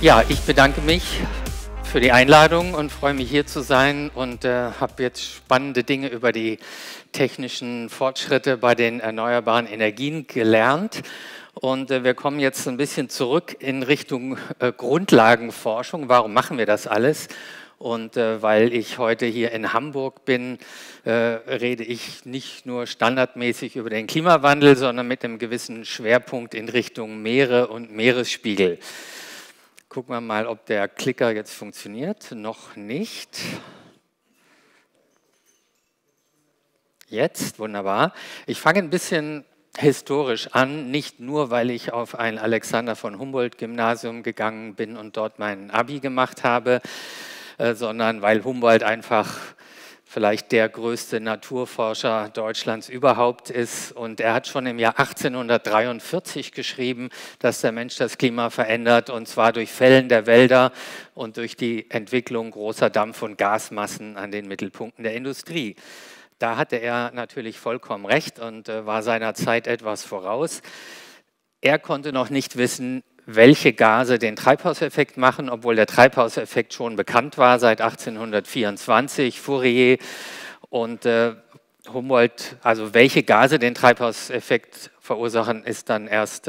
Ja, ich bedanke mich für die Einladung und freue mich, hier zu sein und habe jetzt spannende Dinge über die technischen Fortschritte bei den erneuerbaren Energien gelernt. Und wir kommen jetzt ein bisschen zurück in Richtung Grundlagenforschung. Warum machen wir das alles? Und weil ich heute hier in Hamburg bin, rede ich nicht nur standardmäßig über den Klimawandel, sondern mit einem gewissen Schwerpunkt in Richtung Meere und Meeresspiegel. Gucken wir mal, ob der Klicker jetzt funktioniert. Noch nicht. Jetzt, wunderbar. Ich fange ein bisschen historisch an, nicht nur, weil ich auf ein Alexander von Humboldt-Gymnasium gegangen bin und dort mein Abi gemacht habe, sondern weil Humboldt einfach vielleicht der größte Naturforscher Deutschlands überhaupt ist. Und er hat schon im Jahr 1843 geschrieben, dass der Mensch das Klima verändert, und zwar durch Fällen der Wälder und durch die Entwicklung großer Dampf- und Gasmassen an den Mittelpunkten der Industrie. Da hatte er natürlich vollkommen recht und war seiner Zeit etwas voraus. Er konnte noch nicht wissen, welche Gase den Treibhauseffekt machen, obwohl der Treibhauseffekt schon bekannt war seit 1824, Fourier und Humboldt. Also welche Gase den Treibhauseffekt verursachen, ist dann erst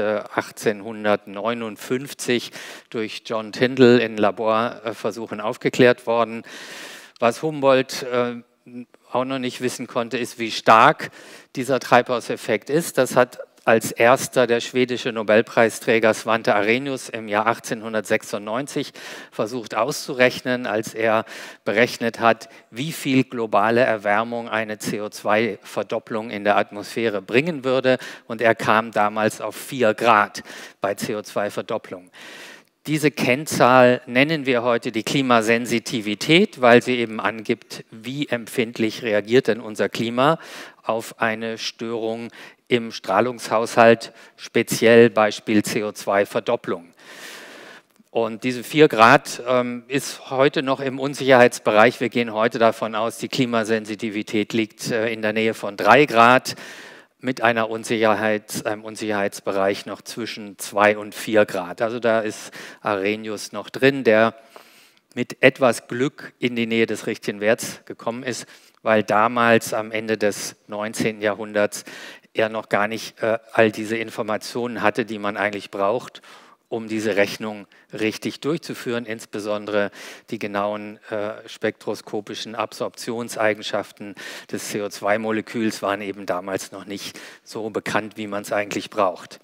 1859 durch John Tyndall in Laborversuchen aufgeklärt worden. Was Humboldt auch noch nicht wissen konnte, ist, wie stark dieser Treibhauseffekt ist. Das hat als erster der schwedische Nobelpreisträger Svante Arrhenius im Jahr 1896 versucht auszurechnen, als er berechnet hat, wie viel globale Erwärmung eine CO2-Verdopplung in der Atmosphäre bringen würde. Und er kam damals auf 4 Grad bei CO2-Verdopplung. Diese Kennzahl nennen wir heute die Klimasensitivität, weil sie eben angibt, wie empfindlich reagiert denn unser Klima auf eine Störung im Strahlungshaushalt, speziell Beispiel CO2-Verdopplung. Und diese 4 Grad ist heute noch im Unsicherheitsbereich. Wir gehen heute davon aus, die Klimasensitivität liegt in der Nähe von 3 Grad mit einem Unsicherheitsbereich noch zwischen 2 und 4 Grad. Also da ist Arrhenius noch drin, der mit etwas Glück in die Nähe des richtigen Werts gekommen ist, weil damals am Ende des 19. Jahrhunderts er noch gar nicht all diese Informationen hatte, die man eigentlich braucht, um diese Rechnung richtig durchzuführen. Insbesondere die genauen spektroskopischen Absorptionseigenschaften des CO2-Moleküls waren eben damals noch nicht so bekannt, wie man es eigentlich braucht.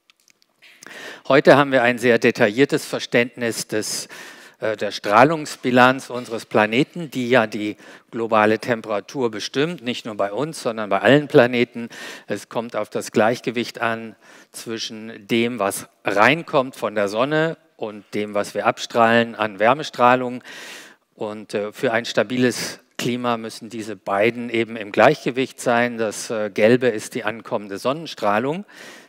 Heute haben wir ein sehr detailliertes Verständnis der Strahlungsbilanz unseres Planeten, die ja die globale Temperatur bestimmt, nicht nur bei uns, sondern bei allen Planeten. Es kommt auf das Gleichgewicht an zwischen dem, was reinkommt von der Sonne und dem, was wir abstrahlen an Wärmestrahlung. Und für ein stabiles Klima müssen diese beiden eben im Gleichgewicht sein. Das Gelbe ist die ankommende Sonnenstrahlung,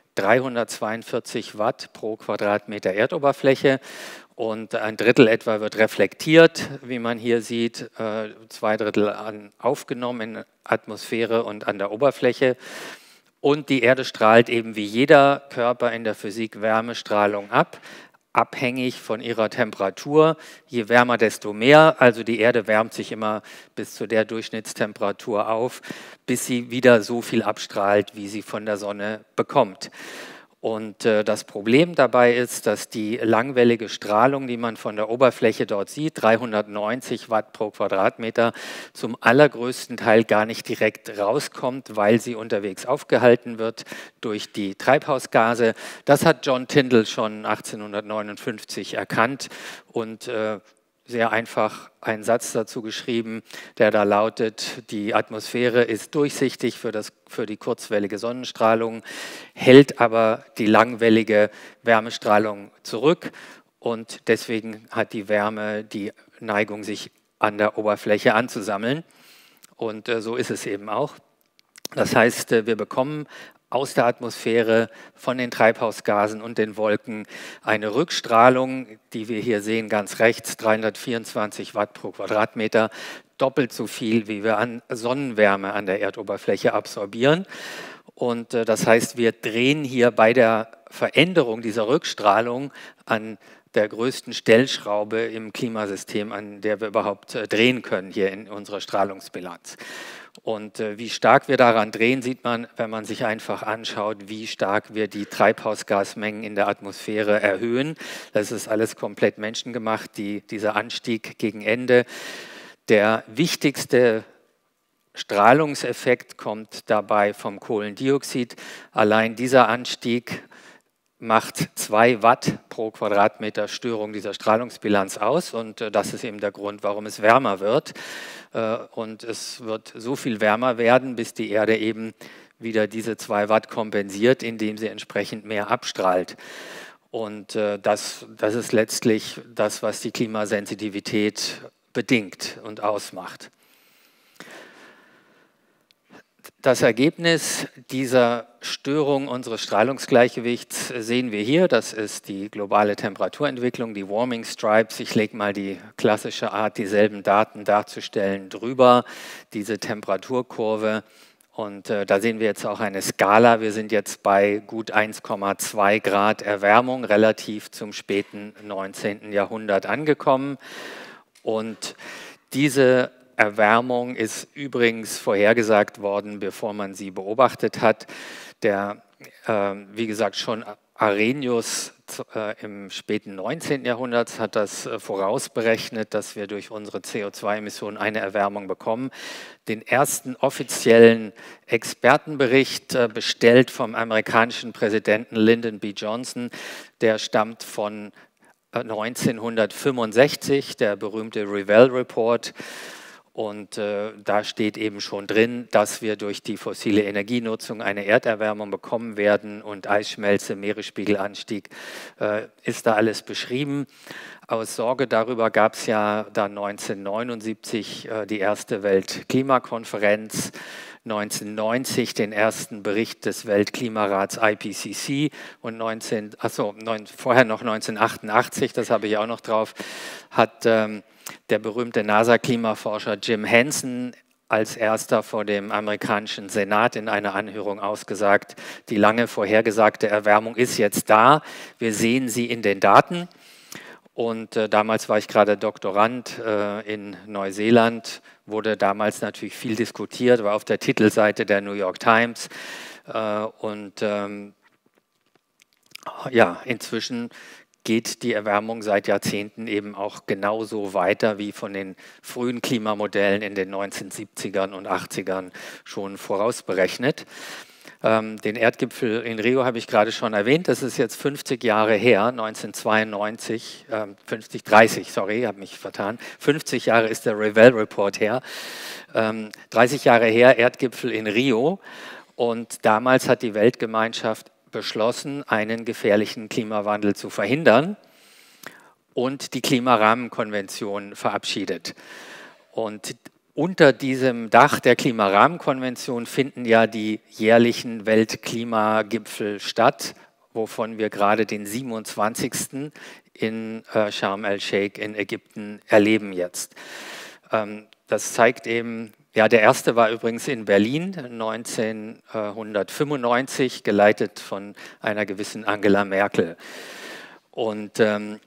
342 Watt pro Quadratmeter Erdoberfläche. Und ein Drittel etwa wird reflektiert, wie man hier sieht, 2 Drittel aufgenommen in Atmosphäre und an der Oberfläche. Und die Erde strahlt eben wie jeder Körper in der Physik Wärmestrahlung ab, abhängig von ihrer Temperatur. Je wärmer, desto mehr. Also die Erde wärmt sich immer bis zu der Durchschnittstemperatur auf, bis sie wieder so viel abstrahlt, wie sie von der Sonne bekommt. Und das Problem dabei ist, dass die langwellige Strahlung, die man von der Oberfläche dort sieht, 390 Watt pro Quadratmeter, zum allergrößten Teil gar nicht direkt rauskommt, weil sie unterwegs aufgehalten wird durch die Treibhausgase. Das hat John Tyndall schon 1859 erkannt und sehr einfach einen Satz dazu geschrieben, der da lautet: Die Atmosphäre ist durchsichtig für die kurzwellige Sonnenstrahlung, hält aber die langwellige Wärmestrahlung zurück, und deswegen hat die Wärme die Neigung, sich an der Oberfläche anzusammeln. Und so ist es eben auch. Das heißt, wir bekommen aus der Atmosphäre von den Treibhausgasen und den Wolken eine Rückstrahlung, die wir hier sehen, ganz rechts, 324 Watt pro Quadratmeter, doppelt so viel, wie wir an Sonnenwärme an der Erdoberfläche absorbieren. Und das heißt, wir drehen hier bei der Veränderung dieser Rückstrahlung an der größten Stellschraube im Klimasystem, an der wir überhaupt drehen können hier in unserer Strahlungsbilanz. Und wie stark wir daran drehen, sieht man, wenn man sich einfach anschaut, wie stark wir die Treibhausgasmengen in der Atmosphäre erhöhen. Das ist alles komplett menschengemacht, dieser Anstieg gegen Ende. Der wichtigste Strahlungseffekt kommt dabei vom Kohlendioxid. Allein dieser Anstieg macht 2 Watt pro Quadratmeter Störung dieser Strahlungsbilanz aus, und das ist eben der Grund, warum es wärmer wird. Und es wird so viel wärmer werden, bis die Erde eben wieder diese 2 Watt kompensiert, indem sie entsprechend mehr abstrahlt. Und das ist letztlich das, was die Klimasensitivität bedingt und ausmacht. Das Ergebnis dieser Störung unseres Strahlungsgleichgewichts sehen wir hier. Das ist die globale Temperaturentwicklung, die Warming Stripes. Ich lege mal die klassische Art, dieselben Daten darzustellen, drüber, diese Temperaturkurve. Und da sehen wir jetzt auch eine Skala. Wir sind jetzt bei gut 1,2 Grad Erwärmung relativ zum späten 19. Jahrhundert angekommen. Und diese Erwärmung ist übrigens vorhergesagt worden, bevor man sie beobachtet hat. Wie gesagt, schon Arrhenius im späten 19. Jahrhundert hat das vorausberechnet, dass wir durch unsere CO2-Emissionen eine Erwärmung bekommen. Den ersten offiziellen Expertenbericht, bestellt vom amerikanischen Präsidenten Lyndon B. Johnson, der stammt von 1965, der berühmte Revell Report. Und da steht eben schon drin, dass wir durch die fossile Energienutzung eine Erderwärmung bekommen werden, und Eisschmelze, Meeresspiegelanstieg, ist da alles beschrieben. Aus Sorge darüber gab es ja dann 1979 die erste Weltklimakonferenz, 1990 den ersten Bericht des Weltklimarats IPCC und vorher noch 1988, das habe ich auch noch drauf, hat der berühmte NASA-Klimaforscher Jim Hansen als erster vor dem amerikanischen Senat in einer Anhörung ausgesagt, die lange vorhergesagte Erwärmung ist jetzt da, wir sehen sie in den Daten. Und damals war ich gerade Doktorand in Neuseeland, wurde damals natürlich viel diskutiert, war auf der Titelseite der New York Times. Inzwischen geht die Erwärmung seit Jahrzehnten eben auch genauso weiter wie von den frühen Klimamodellen in den 1970ern und 80ern schon vorausberechnet. Den Erdgipfel in Rio habe ich gerade schon erwähnt, das ist jetzt 50 Jahre her, 1992, 30, habe mich vertan, 50 Jahre ist der Revell Report her, 30 Jahre her, Erdgipfel in Rio, und damals hat die Weltgemeinschaft beschlossen, einen gefährlichen Klimawandel zu verhindern und die Klimarahmenkonvention verabschiedet. Und unter diesem Dach der Klimarahmenkonvention finden ja die jährlichen Weltklimagipfel statt, wovon wir gerade den 27. in Sharm el-Sheikh in Ägypten erleben jetzt. Das zeigt eben, ja, der erste war übrigens in Berlin 1995, geleitet von einer gewissen Angela Merkel. Und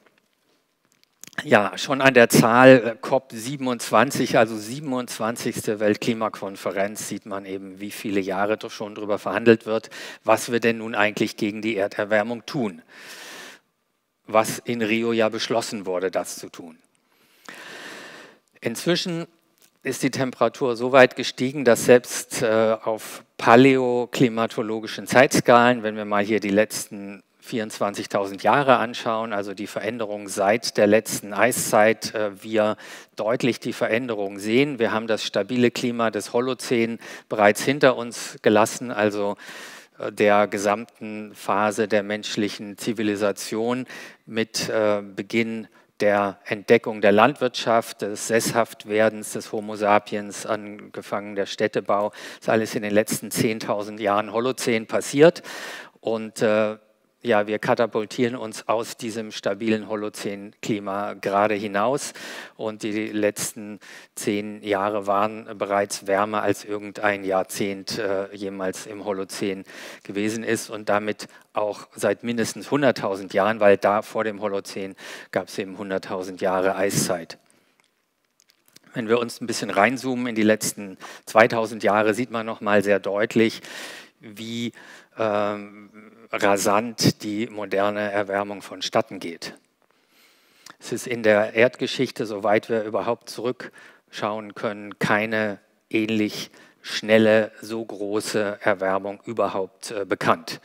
schon an der Zahl COP27, also 27. Weltklimakonferenz, sieht man eben, wie viele Jahre doch schon darüber verhandelt wird, was wir denn nun eigentlich gegen die Erderwärmung tun. Was in Rio ja beschlossen wurde, das zu tun. Inzwischen ist die Temperatur so weit gestiegen, dass selbst auf paläoklimatologischen Zeitskalen, wenn wir mal hier die letzten 24.000 Jahre anschauen, also die Veränderung seit der letzten Eiszeit, wir deutlich die Veränderung sehen. Wir haben das stabile Klima des Holozän bereits hinter uns gelassen, also der gesamten Phase der menschlichen Zivilisation mit Beginn der Entdeckung der Landwirtschaft, des Sesshaftwerdens des Homo sapiens, angefangen der Städtebau, ist alles in den letzten 10.000 Jahren Holozän passiert. Und ja, wir katapultieren uns aus diesem stabilen Holozän-Klima gerade hinaus und die letzten 10 Jahre waren bereits wärmer als irgendein Jahrzehnt jemals im Holozän gewesen ist und damit auch seit mindestens 100.000 Jahren, weil da vor dem Holozän gab es eben 100.000 Jahre Eiszeit. Wenn wir uns ein bisschen reinzoomen in die letzten 2000 Jahre, sieht man nochmal sehr deutlich, wie rasant die moderne Erwärmung vonstatten geht. Es ist in der Erdgeschichte, soweit wir überhaupt zurückschauen können, keine ähnlich schnelle, so große Erwärmung überhaupt bekannt.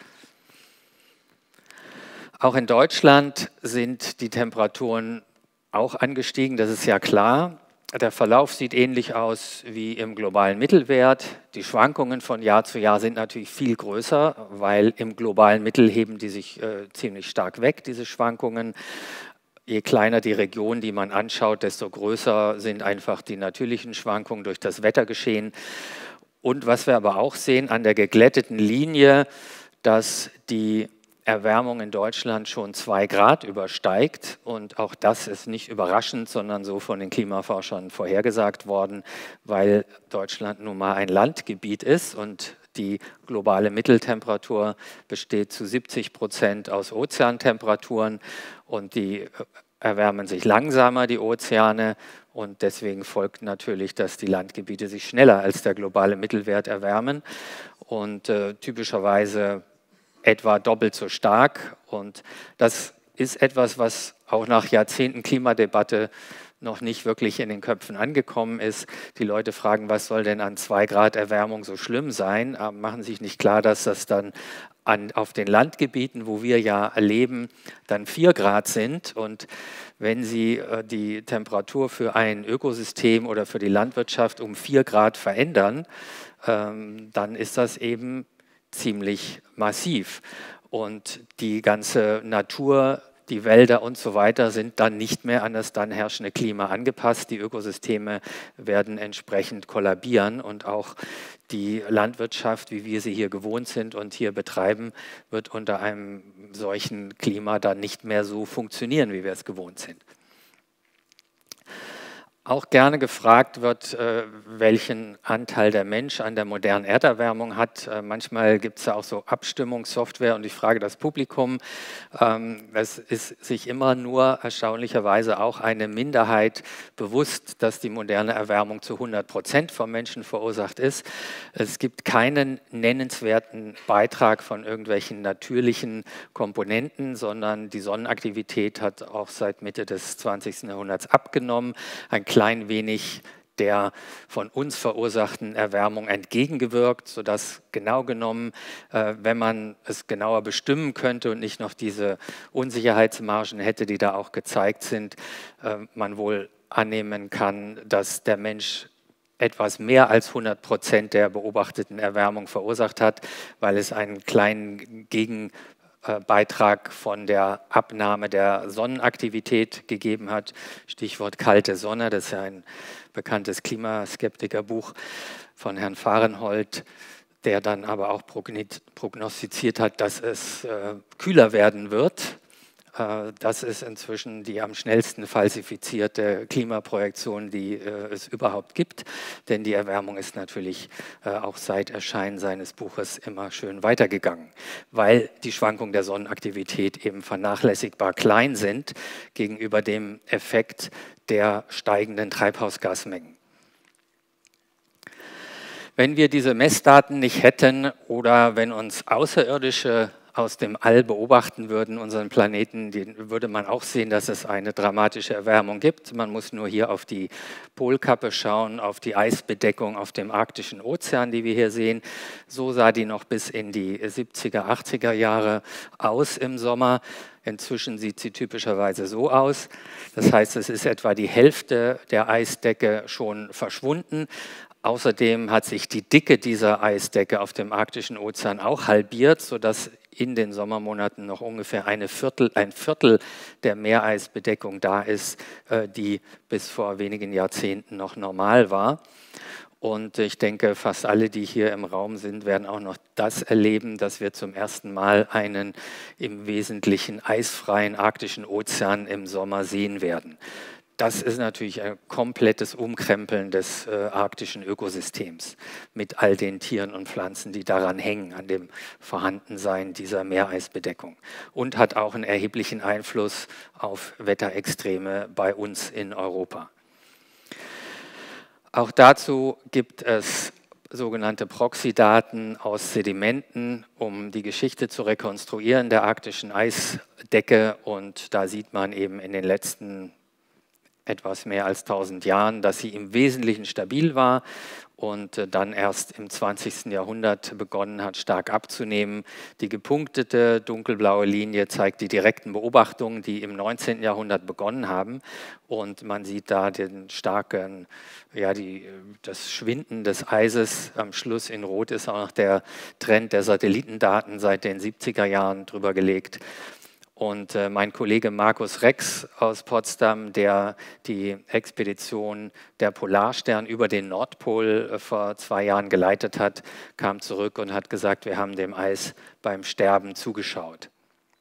Auch in Deutschland sind die Temperaturen auch angestiegen, das ist ja klar. Der Verlauf sieht ähnlich aus wie im globalen Mittelwert. Die Schwankungen von Jahr zu Jahr sind natürlich viel größer, weil im globalen Mittel heben die sich ziemlich stark weg, diese Schwankungen. Je kleiner die Region, die man anschaut, desto größer sind einfach die natürlichen Schwankungen durch das Wettergeschehen. Und was wir aber auch sehen an der geglätteten Linie, dass die Erwärmung in Deutschland schon 2 Grad übersteigt. Und auch das ist nicht überraschend, sondern so von den Klimaforschern vorhergesagt worden, weil Deutschland nun mal ein Landgebiet ist und die globale Mitteltemperatur besteht zu 70% aus Ozeantemperaturen und die erwärmen sich langsamer, die Ozeane. Und deswegen folgt natürlich, dass die Landgebiete sich schneller als der globale Mittelwert erwärmen und typischerweise etwa doppelt so stark. Und das ist etwas, was auch nach Jahrzehnten Klimadebatte noch nicht wirklich in den Köpfen angekommen ist. Die Leute fragen, was soll denn an 2 Grad Erwärmung so schlimm sein? Aber machen sich nicht klar, dass das dann auf den Landgebieten, wo wir ja leben, dann 4 Grad sind. Und wenn Sie die Temperatur für ein Ökosystem oder für die Landwirtschaft um 4 Grad verändern, dann ist das eben ziemlich massiv. Und die ganze Natur, die Wälder und so weiter sind dann nicht mehr an das dann herrschende Klima angepasst. Die Ökosysteme werden entsprechend kollabieren und auch die Landwirtschaft, wie wir sie hier gewohnt sind und hier betreiben, wird unter einem solchen Klima dann nicht mehr so funktionieren, wie wir es gewohnt sind. Auch gerne gefragt wird, welchen Anteil der Mensch an der modernen Erderwärmung hat. Manchmal gibt es ja auch so Abstimmungssoftware und ich frage das Publikum. Es ist sich immer nur erstaunlicherweise auch eine Minderheit bewusst, dass die moderne Erwärmung zu 100% vom Menschen verursacht ist. Es gibt keinen nennenswerten Beitrag von irgendwelchen natürlichen Komponenten, sondern die Sonnenaktivität hat auch seit Mitte des 20. Jahrhunderts abgenommen. Ein klein wenig der von uns verursachten Erwärmung entgegengewirkt, sodass genau genommen, wenn man es genauer bestimmen könnte und nicht noch diese Unsicherheitsmargen hätte, die da auch gezeigt sind, man wohl annehmen kann, dass der Mensch etwas mehr als 100% der beobachteten Erwärmung verursacht hat, weil es einen kleinen Gegenbeitrag von der Abnahme der Sonnenaktivität gegeben hat. Stichwort kalte Sonne, das ist ja ein bekanntes Klimaskeptikerbuch von Herrn Fahrenhold, der dann aber auch prognostiziert hat, dass es kühler werden wird. Das ist inzwischen die am schnellsten falsifizierte Klimaprojektion, die es überhaupt gibt, denn die Erwärmung ist natürlich auch seit Erscheinen seines Buches immer schön weitergegangen, weil die Schwankungen der Sonnenaktivität eben vernachlässigbar klein sind gegenüber dem Effekt der steigenden Treibhausgasmengen. Wenn wir diese Messdaten nicht hätten oder wenn uns Außerirdische aus dem All beobachten würden, unseren Planeten, würde man auch sehen, dass es eine dramatische Erwärmung gibt. Man muss nur hier auf die Polkappe schauen, auf die Eisbedeckung auf dem arktischen Ozean, die wir hier sehen. So sah die noch bis in die 70er, 80er Jahre aus im Sommer. Inzwischen sieht sie typischerweise so aus. Das heißt, es ist etwa die Hälfte der Eisdecke schon verschwunden. Außerdem hat sich die Dicke dieser Eisdecke auf dem arktischen Ozean auch halbiert, sodass in den Sommermonaten noch ungefähr ein Viertel der Meereisbedeckung da ist, die bis vor wenigen Jahrzehnten noch normal war. Und ich denke, fast alle, die hier im Raum sind, werden auch noch das erleben, dass wir zum ersten Mal einen im Wesentlichen eisfreien arktischen Ozean im Sommer sehen werden. Das ist natürlich ein komplettes Umkrempeln des arktischen Ökosystems mit all den Tieren und Pflanzen, die daran hängen, an dem Vorhandensein dieser Meereisbedeckung. Und hat auch einen erheblichen Einfluss auf Wetterextreme bei uns in Europa. Auch dazu gibt es sogenannte Proxydaten aus Sedimenten, um die Geschichte zu rekonstruieren der arktischen Eisdecke. Und da sieht man eben in den letzten etwas mehr als 1000 Jahren, dass sie im Wesentlichen stabil war und dann erst im 20. Jahrhundert begonnen hat, stark abzunehmen. Die gepunktete dunkelblaue Linie zeigt die direkten Beobachtungen, die im 19. Jahrhundert begonnen haben. Und man sieht da den starken, das Schwinden des Eises. Am Schluss in Rot ist auch noch der Trend der Satellitendaten seit den 70er Jahren drüber gelegt. Und mein Kollege Markus Rex aus Potsdam, der die Expedition der Polarstern über den Nordpol vor 2 Jahren geleitet hat, kam zurück und hat gesagt, wir haben dem Eis beim Sterben zugeschaut.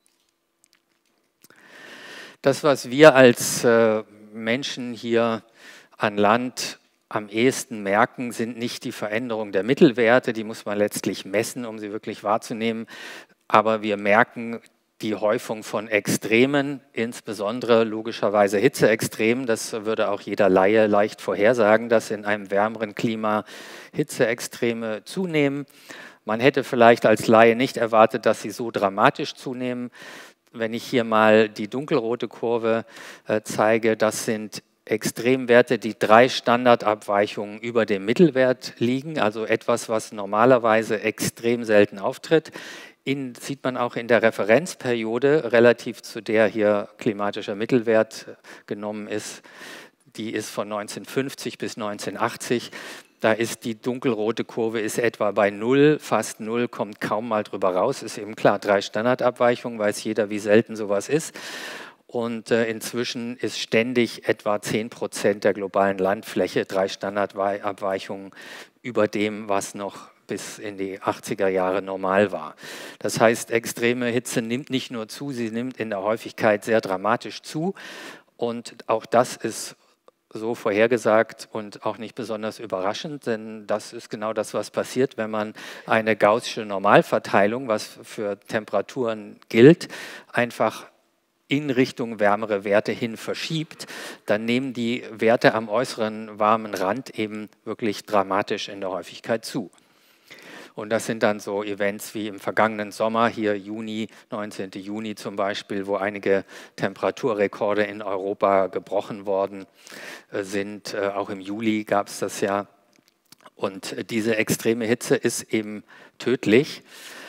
Das, was wir als Menschen hier an Land am ehesten merken, sind nicht die Veränderung der Mittelwerte, die muss man letztlich messen, um sie wirklich wahrzunehmen, aber wir merken die Häufung von Extremen, insbesondere logischerweise Hitzeextremen. Das würde auch jeder Laie leicht vorhersagen, dass in einem wärmeren Klima Hitzeextreme zunehmen. Man hätte vielleicht als Laie nicht erwartet, dass sie so dramatisch zunehmen. Wenn ich hier mal die dunkelrote Kurve zeige, das sind Extremwerte, die 3 Standardabweichungen über dem Mittelwert liegen, also etwas, was normalerweise extrem selten auftritt. Sieht man auch in der Referenzperiode, relativ zu der hier klimatischer Mittelwert genommen ist, die ist von 1950 bis 1980. Da ist die dunkelrote Kurve ist etwa bei 0, fast 0, kommt kaum mal drüber raus. Ist eben klar, 3 Standardabweichungen, weiß jeder, wie selten sowas ist. Und inzwischen ist ständig etwa 10% der globalen Landfläche, 3 Standardabweichungen über dem, was noch bis in die 80er Jahre normal war. Das heißt, extreme Hitze nimmt nicht nur zu, sie nimmt in der Häufigkeit sehr dramatisch zu. Und auch das ist so vorhergesagt und auch nicht besonders überraschend, denn das ist genau das, was passiert, wenn man eine gaußsche Normalverteilung, was für Temperaturen gilt, einfach in Richtung wärmere Werte hin verschiebt, dann nehmen die Werte am äußeren warmen Rand eben wirklich dramatisch in der Häufigkeit zu. Und das sind dann so Events wie im vergangenen Sommer, hier Juni, 19. Juni zum Beispiel, wo einige Temperaturrekorde in Europa gebrochen worden sind. Auch im Juli gab es das ja. Und diese extreme Hitze ist eben tödlich.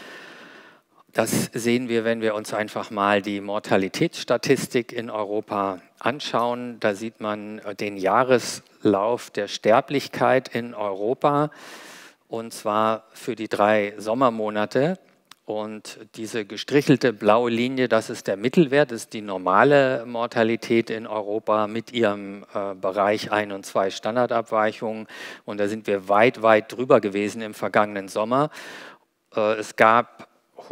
Das sehen wir, wenn wir uns einfach mal die Mortalitätsstatistik in Europa anschauen. Da sieht man den Jahreslauf der Sterblichkeit in Europa, und zwar für die 3 Sommermonate. Und diese gestrichelte blaue Linie, das ist der Mittelwert, das ist die normale Mortalität in Europa mit ihrem Bereich 1 und 2 Standardabweichungen. Und da sind wir weit, weit drüber gewesen im vergangenen Sommer. Es gab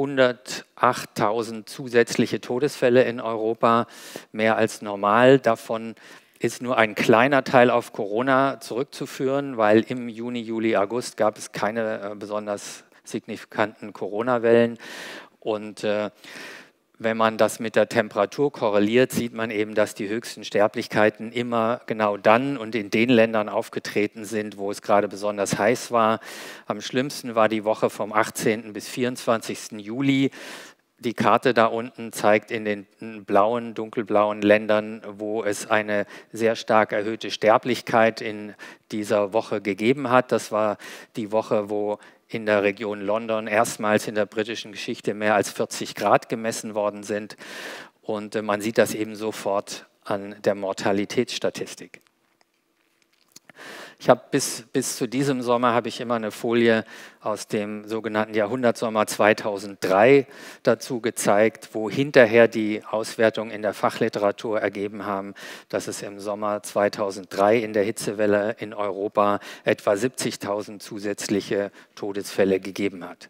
108.000 zusätzliche Todesfälle in Europa, mehr als normal. Davon ist nur ein kleiner Teil auf Corona zurückzuführen, weil im Juni, Juli, August gab es keine besonders signifikanten Corona-Wellen. Und wenn man das mit der Temperatur korreliert, sieht man eben, dass die höchsten Sterblichkeiten immer genau dann und in den Ländern aufgetreten sind, wo es gerade besonders heiß war. Am schlimmsten war die Woche vom 18. bis 24. Juli. Die Karte da unten zeigt in den blauen, dunkelblauen Ländern, wo es eine sehr stark erhöhte Sterblichkeit in dieser Woche gegeben hat. Das war die Woche, wo in der Region London erstmals in der britischen Geschichte mehr als 40 Grad gemessen worden sind. Und man sieht das eben sofort an der Mortalitätsstatistik. Ich habe bis zu diesem Sommer habe ich immer eine Folie aus dem sogenannten Jahrhundertsommer 2003 dazu gezeigt, wo hinterher die Auswertungen in der Fachliteratur ergeben haben, dass es im Sommer 2003 in der Hitzewelle in Europa etwa 70.000 zusätzliche Todesfälle gegeben hat.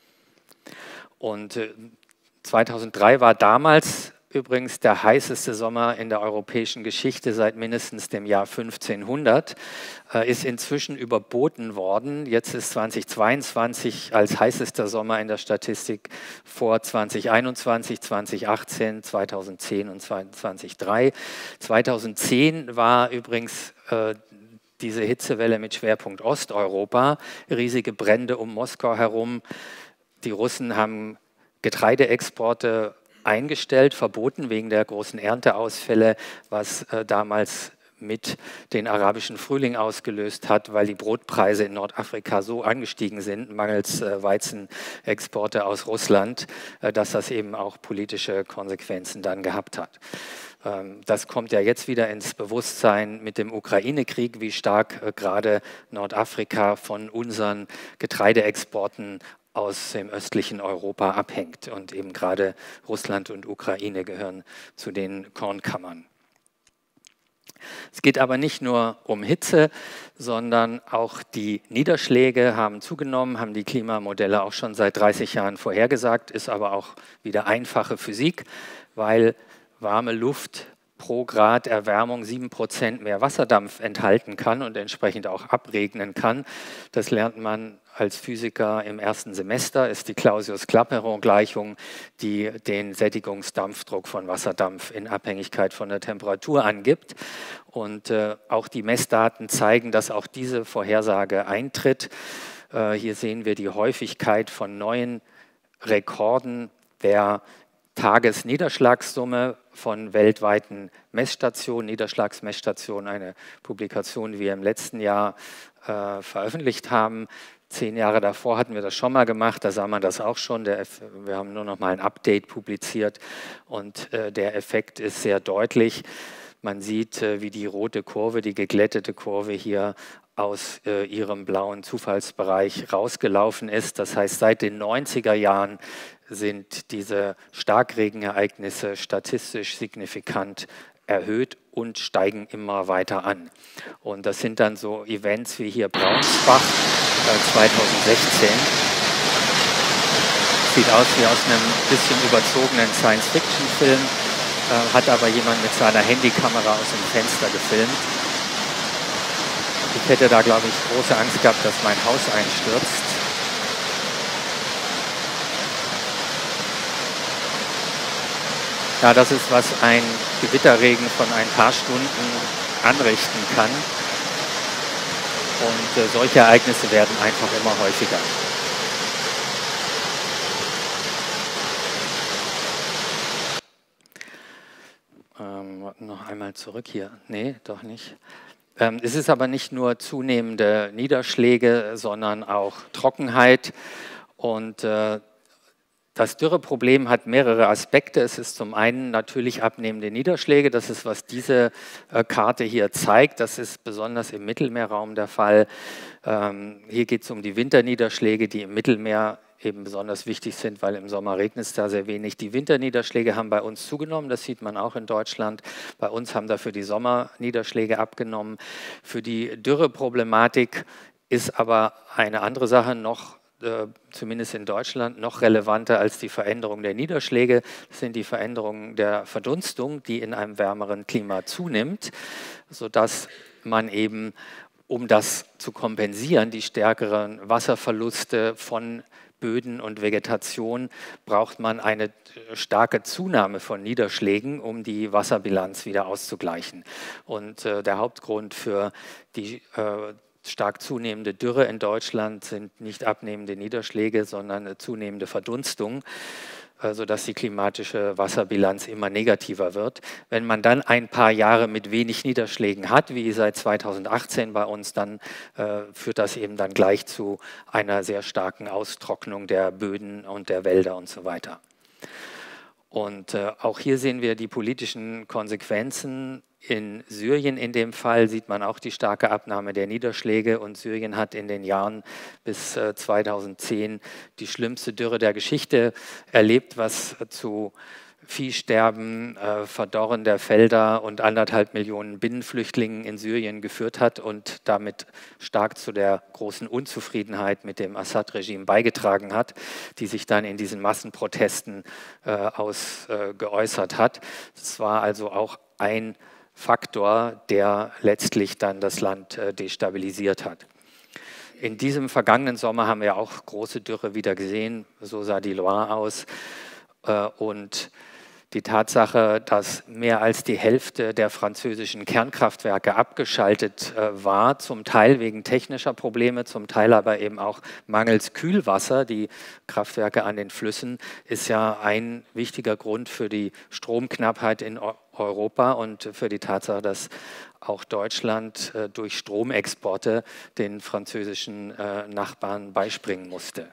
Und 2003 war damals übrigens der heißeste Sommer in der europäischen Geschichte seit mindestens dem Jahr 1500, ist inzwischen überboten worden. Jetzt ist 2022 als heißester Sommer in der Statistik vor 2021, 2018, 2010 und 2003. 2010 war übrigens diese Hitzewelle mit Schwerpunkt Osteuropa, riesige Brände um Moskau herum. Die Russen haben Getreideexporte eingestellt, verboten wegen der großen Ernteausfälle, was damals mit den arabischen Frühling ausgelöst hat, weil die Brotpreise in Nordafrika so angestiegen sind, mangels Weizenexporte aus Russland, dass das eben auch politische Konsequenzen dann gehabt hat. Das kommt ja jetzt wieder ins Bewusstsein mit dem Ukraine-Krieg, wie stark gerade Nordafrika von unseren Getreideexporten aus dem östlichen Europa abhängt. Und eben gerade Russland und Ukraine gehören zu den Kornkammern. Es geht aber nicht nur um Hitze, sondern auch die Niederschläge haben zugenommen, haben die Klimamodelle auch schon seit 30 Jahren vorhergesagt, ist aber auch wieder einfache Physik, weil warme Luft pro Grad Erwärmung 7% mehr Wasserdampf enthalten kann und entsprechend auch abregnen kann. Das lernt man als Physiker im ersten Semester, ist die Clausius-Clapeyron-Gleichung, die den Sättigungsdampfdruck von Wasserdampf in Abhängigkeit von der Temperatur angibt. Und auch die Messdaten zeigen, dass auch diese Vorhersage eintritt. Hier sehen wir die Häufigkeit von neuen Rekorden der Tagesniederschlagssumme von weltweiten Messstationen, Niederschlagsmessstationen, eine Publikation, die wir im letzten Jahr veröffentlicht haben. 10 Jahre davor hatten wir das schon mal gemacht, da sah man das auch schon. Wir haben nur noch mal ein Update publiziert und der Effekt ist sehr deutlich. Man sieht, wie die rote Kurve, die geglättete Kurve hier aus ihrem blauen Zufallsbereich rausgelaufen ist. Das heißt, seit den 90er Jahren sind diese Starkregenereignisse statistisch signifikant erhöht und steigen immer weiter an. Und das sind dann so Events wie hier Braunsbach 2016. Sieht aus wie aus einem bisschen überzogenen Science-Fiction-Film, hat aber jemand mit seiner Handykamera aus dem Fenster gefilmt. Ich hätte da, glaube ich, große Angst gehabt, dass mein Haus einstürzt. Ja, das ist, was ein Gewitterregen von ein paar Stunden anrichten kann. Und solche Ereignisse werden einfach immer häufiger. Noch einmal zurück hier. Nee, doch nicht. Es ist aber nicht nur zunehmende Niederschläge, sondern auch Trockenheit. Und das Dürreproblem hat mehrere Aspekte. Es ist zum einen natürlich abnehmende Niederschläge. Das ist, was diese Karte hier zeigt. Das ist besonders im Mittelmeerraum der Fall. Hier geht es um die Winterniederschläge, die im Mittelmeer eben besonders wichtig sind, weil im Sommer regnet es da sehr wenig. Die Winterniederschläge haben bei uns zugenommen, das sieht man auch in Deutschland. Bei uns haben dafür die Sommerniederschläge abgenommen. Für die Dürreproblematik ist aber eine andere Sache noch, zumindest in Deutschland, noch relevanter als die Veränderung der Niederschläge. Das sind die Veränderungen der Verdunstung, die in einem wärmeren Klima zunimmt, sodass man eben, um das zu kompensieren, die stärkeren Wasserverluste von Böden und Vegetation, braucht man eine starke Zunahme von Niederschlägen, um die Wasserbilanz wieder auszugleichen. Und der Hauptgrund für die stark zunehmende Dürre in Deutschland sind nicht abnehmende Niederschläge, sondern eine zunehmende Verdunstung, sodass die klimatische Wasserbilanz immer negativer wird. Wenn man dann ein paar Jahre mit wenig Niederschlägen hat, wie seit 2018 bei uns, dann führt das eben dann gleich zu einer sehr starken Austrocknung der Böden und der Wälder und so weiter. Und auch hier sehen wir die politischen Konsequenzen In Syrien in dem Fall sieht man auch die starke Abnahme der Niederschläge und Syrien hat in den Jahren bis 2010 die schlimmste Dürre der Geschichte erlebt, was zu Viehsterben, Verdorren der Felder und 1,5 Millionen Binnenflüchtlingen in Syrien geführt hat und damit stark zu der großen Unzufriedenheit mit dem Assad-Regime beigetragen hat, die sich dann in diesen Massenprotesten geäußert hat. Es war also auch ein Faktor, der letztlich dann das Land destabilisiert hat. In diesem vergangenen Sommer haben wir auch große Dürre wieder gesehen, so sah die Loire aus. Und die Tatsache, dass mehr als die Hälfte der französischen Kernkraftwerke abgeschaltet war, zum Teil wegen technischer Probleme, zum Teil aber eben auch mangels Kühlwasser, die Kraftwerke an den Flüssen, ist ja ein wichtiger Grund für die Stromknappheit in Europa und für die Tatsache, dass auch Deutschland durch Stromexporte den französischen Nachbarn beispringen musste.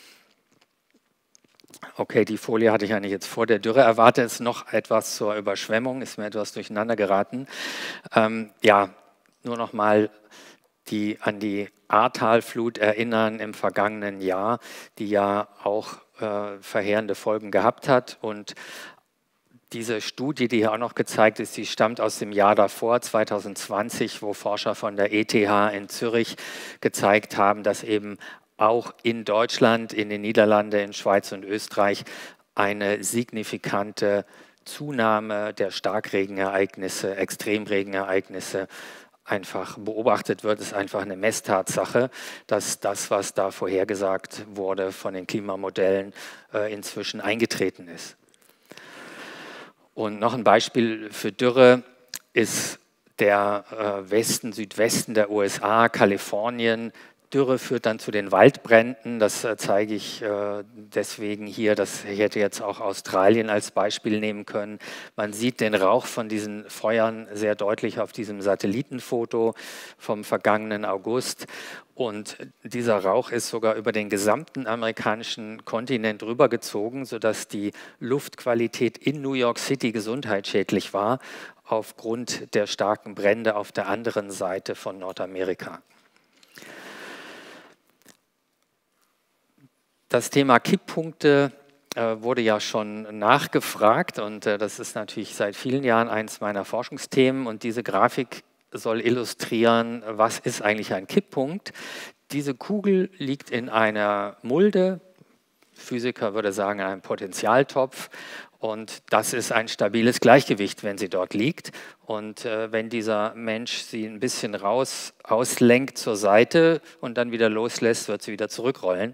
Okay, die Folie hatte ich eigentlich jetzt vor der Dürre erwartet. Es ist noch etwas zur Überschwemmung, ist mir etwas durcheinander geraten. Ja, nur noch mal an die Ahrtalflut erinnern im vergangenen Jahr, die ja auch verheerende Folgen gehabt hat. Und diese Studie, die hier auch noch gezeigt ist, die stammt aus dem Jahr davor, 2020, wo Forscher von der ETH in Zürich gezeigt haben, dass eben auch in Deutschland, in den Niederlanden, in Schweiz und Österreich eine signifikante Zunahme der Starkregenereignisse, Extremregenereignisse einfach beobachtet wird. Es ist einfach eine Messtatsache, dass das, was da vorhergesagt wurde von den Klimamodellen, inzwischen eingetreten ist. Und noch ein Beispiel für Dürre ist der Südwesten der USA, Kalifornien. Dürre führt dann zu den Waldbränden, das zeige ich deswegen hier, ich hätte jetzt auch Australien als Beispiel nehmen können. Man sieht den Rauch von diesen Feuern sehr deutlich auf diesem Satellitenfoto vom vergangenen August und dieser Rauch ist sogar über den gesamten amerikanischen Kontinent rübergezogen, sodass die Luftqualität in New York City gesundheitsschädlich war, aufgrund der starken Brände auf der anderen Seite von Nordamerika. Das Thema Kipppunkte wurde ja schon nachgefragt und das ist natürlich seit vielen Jahren eines meiner Forschungsthemen und diese Grafik soll illustrieren, was ist eigentlich ein Kipppunkt. Diese Kugel liegt in einer Mulde, Physiker würde sagen in einem Potentialtopf und das ist ein stabiles Gleichgewicht, wenn sie dort liegt und wenn dieser Mensch sie ein bisschen auslenkt zur Seite und dann wieder loslässt, wird sie wieder zurückrollen.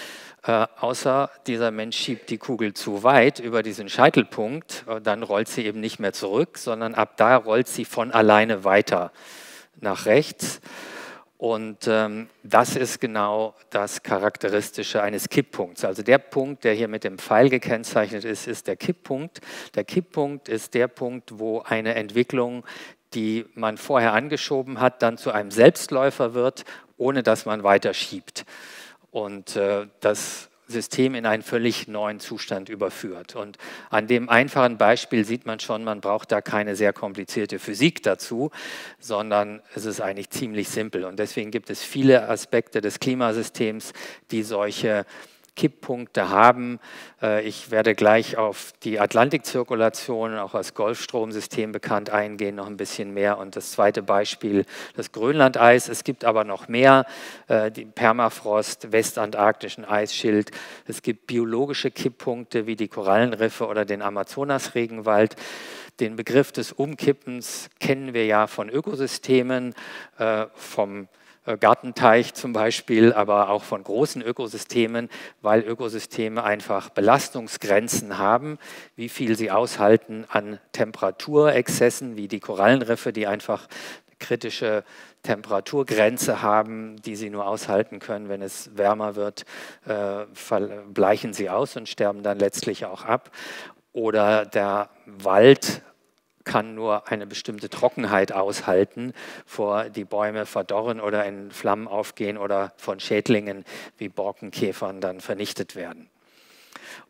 Außer dieser Mensch schiebt die Kugel zu weit über diesen Scheitelpunkt, dann rollt sie eben nicht mehr zurück, sondern ab da rollt sie von alleine weiter nach rechts. Und das ist genau das Charakteristische eines Kipppunkts. Also der Punkt, der hier mit dem Pfeil gekennzeichnet ist, ist der Kipppunkt. Der Kipppunkt ist der Punkt, wo eine Entwicklung, die man vorher angeschoben hat, dann zu einem Selbstläufer wird, ohne dass man weiter schiebt. Und das System in einen völlig neuen Zustand überführt. Und an dem einfachen Beispiel sieht man schon, man braucht da keine sehr komplizierte Physik dazu, sondern es ist eigentlich ziemlich simpel. Und deswegen gibt es viele Aspekte des Klimasystems, die solche Kipppunkte haben. Ich werde gleich auf die Atlantikzirkulation, auch als Golfstromsystem bekannt, eingehen, noch ein bisschen mehr. Und das zweite Beispiel, das Grönlandeis. Es gibt aber noch mehr, die Permafrost, westantarktischen Eisschild. Es gibt biologische Kipppunkte wie die Korallenriffe oder den Amazonasregenwald. Den Begriff des Umkippens kennen wir ja von Ökosystemen, vom Gartenteich zum Beispiel, aber auch von großen Ökosystemen, weil Ökosysteme einfach Belastungsgrenzen haben, wie viel sie aushalten an Temperaturexzessen, wie die Korallenriffe, die einfach eine kritische Temperaturgrenze haben, die sie nur aushalten können, wenn es wärmer wird, bleichen sie aus und sterben dann letztlich auch ab. Oder der Wald kann nur eine bestimmte Trockenheit aushalten, vor die Bäume verdorren oder in Flammen aufgehen oder von Schädlingen wie Borkenkäfern dann vernichtet werden.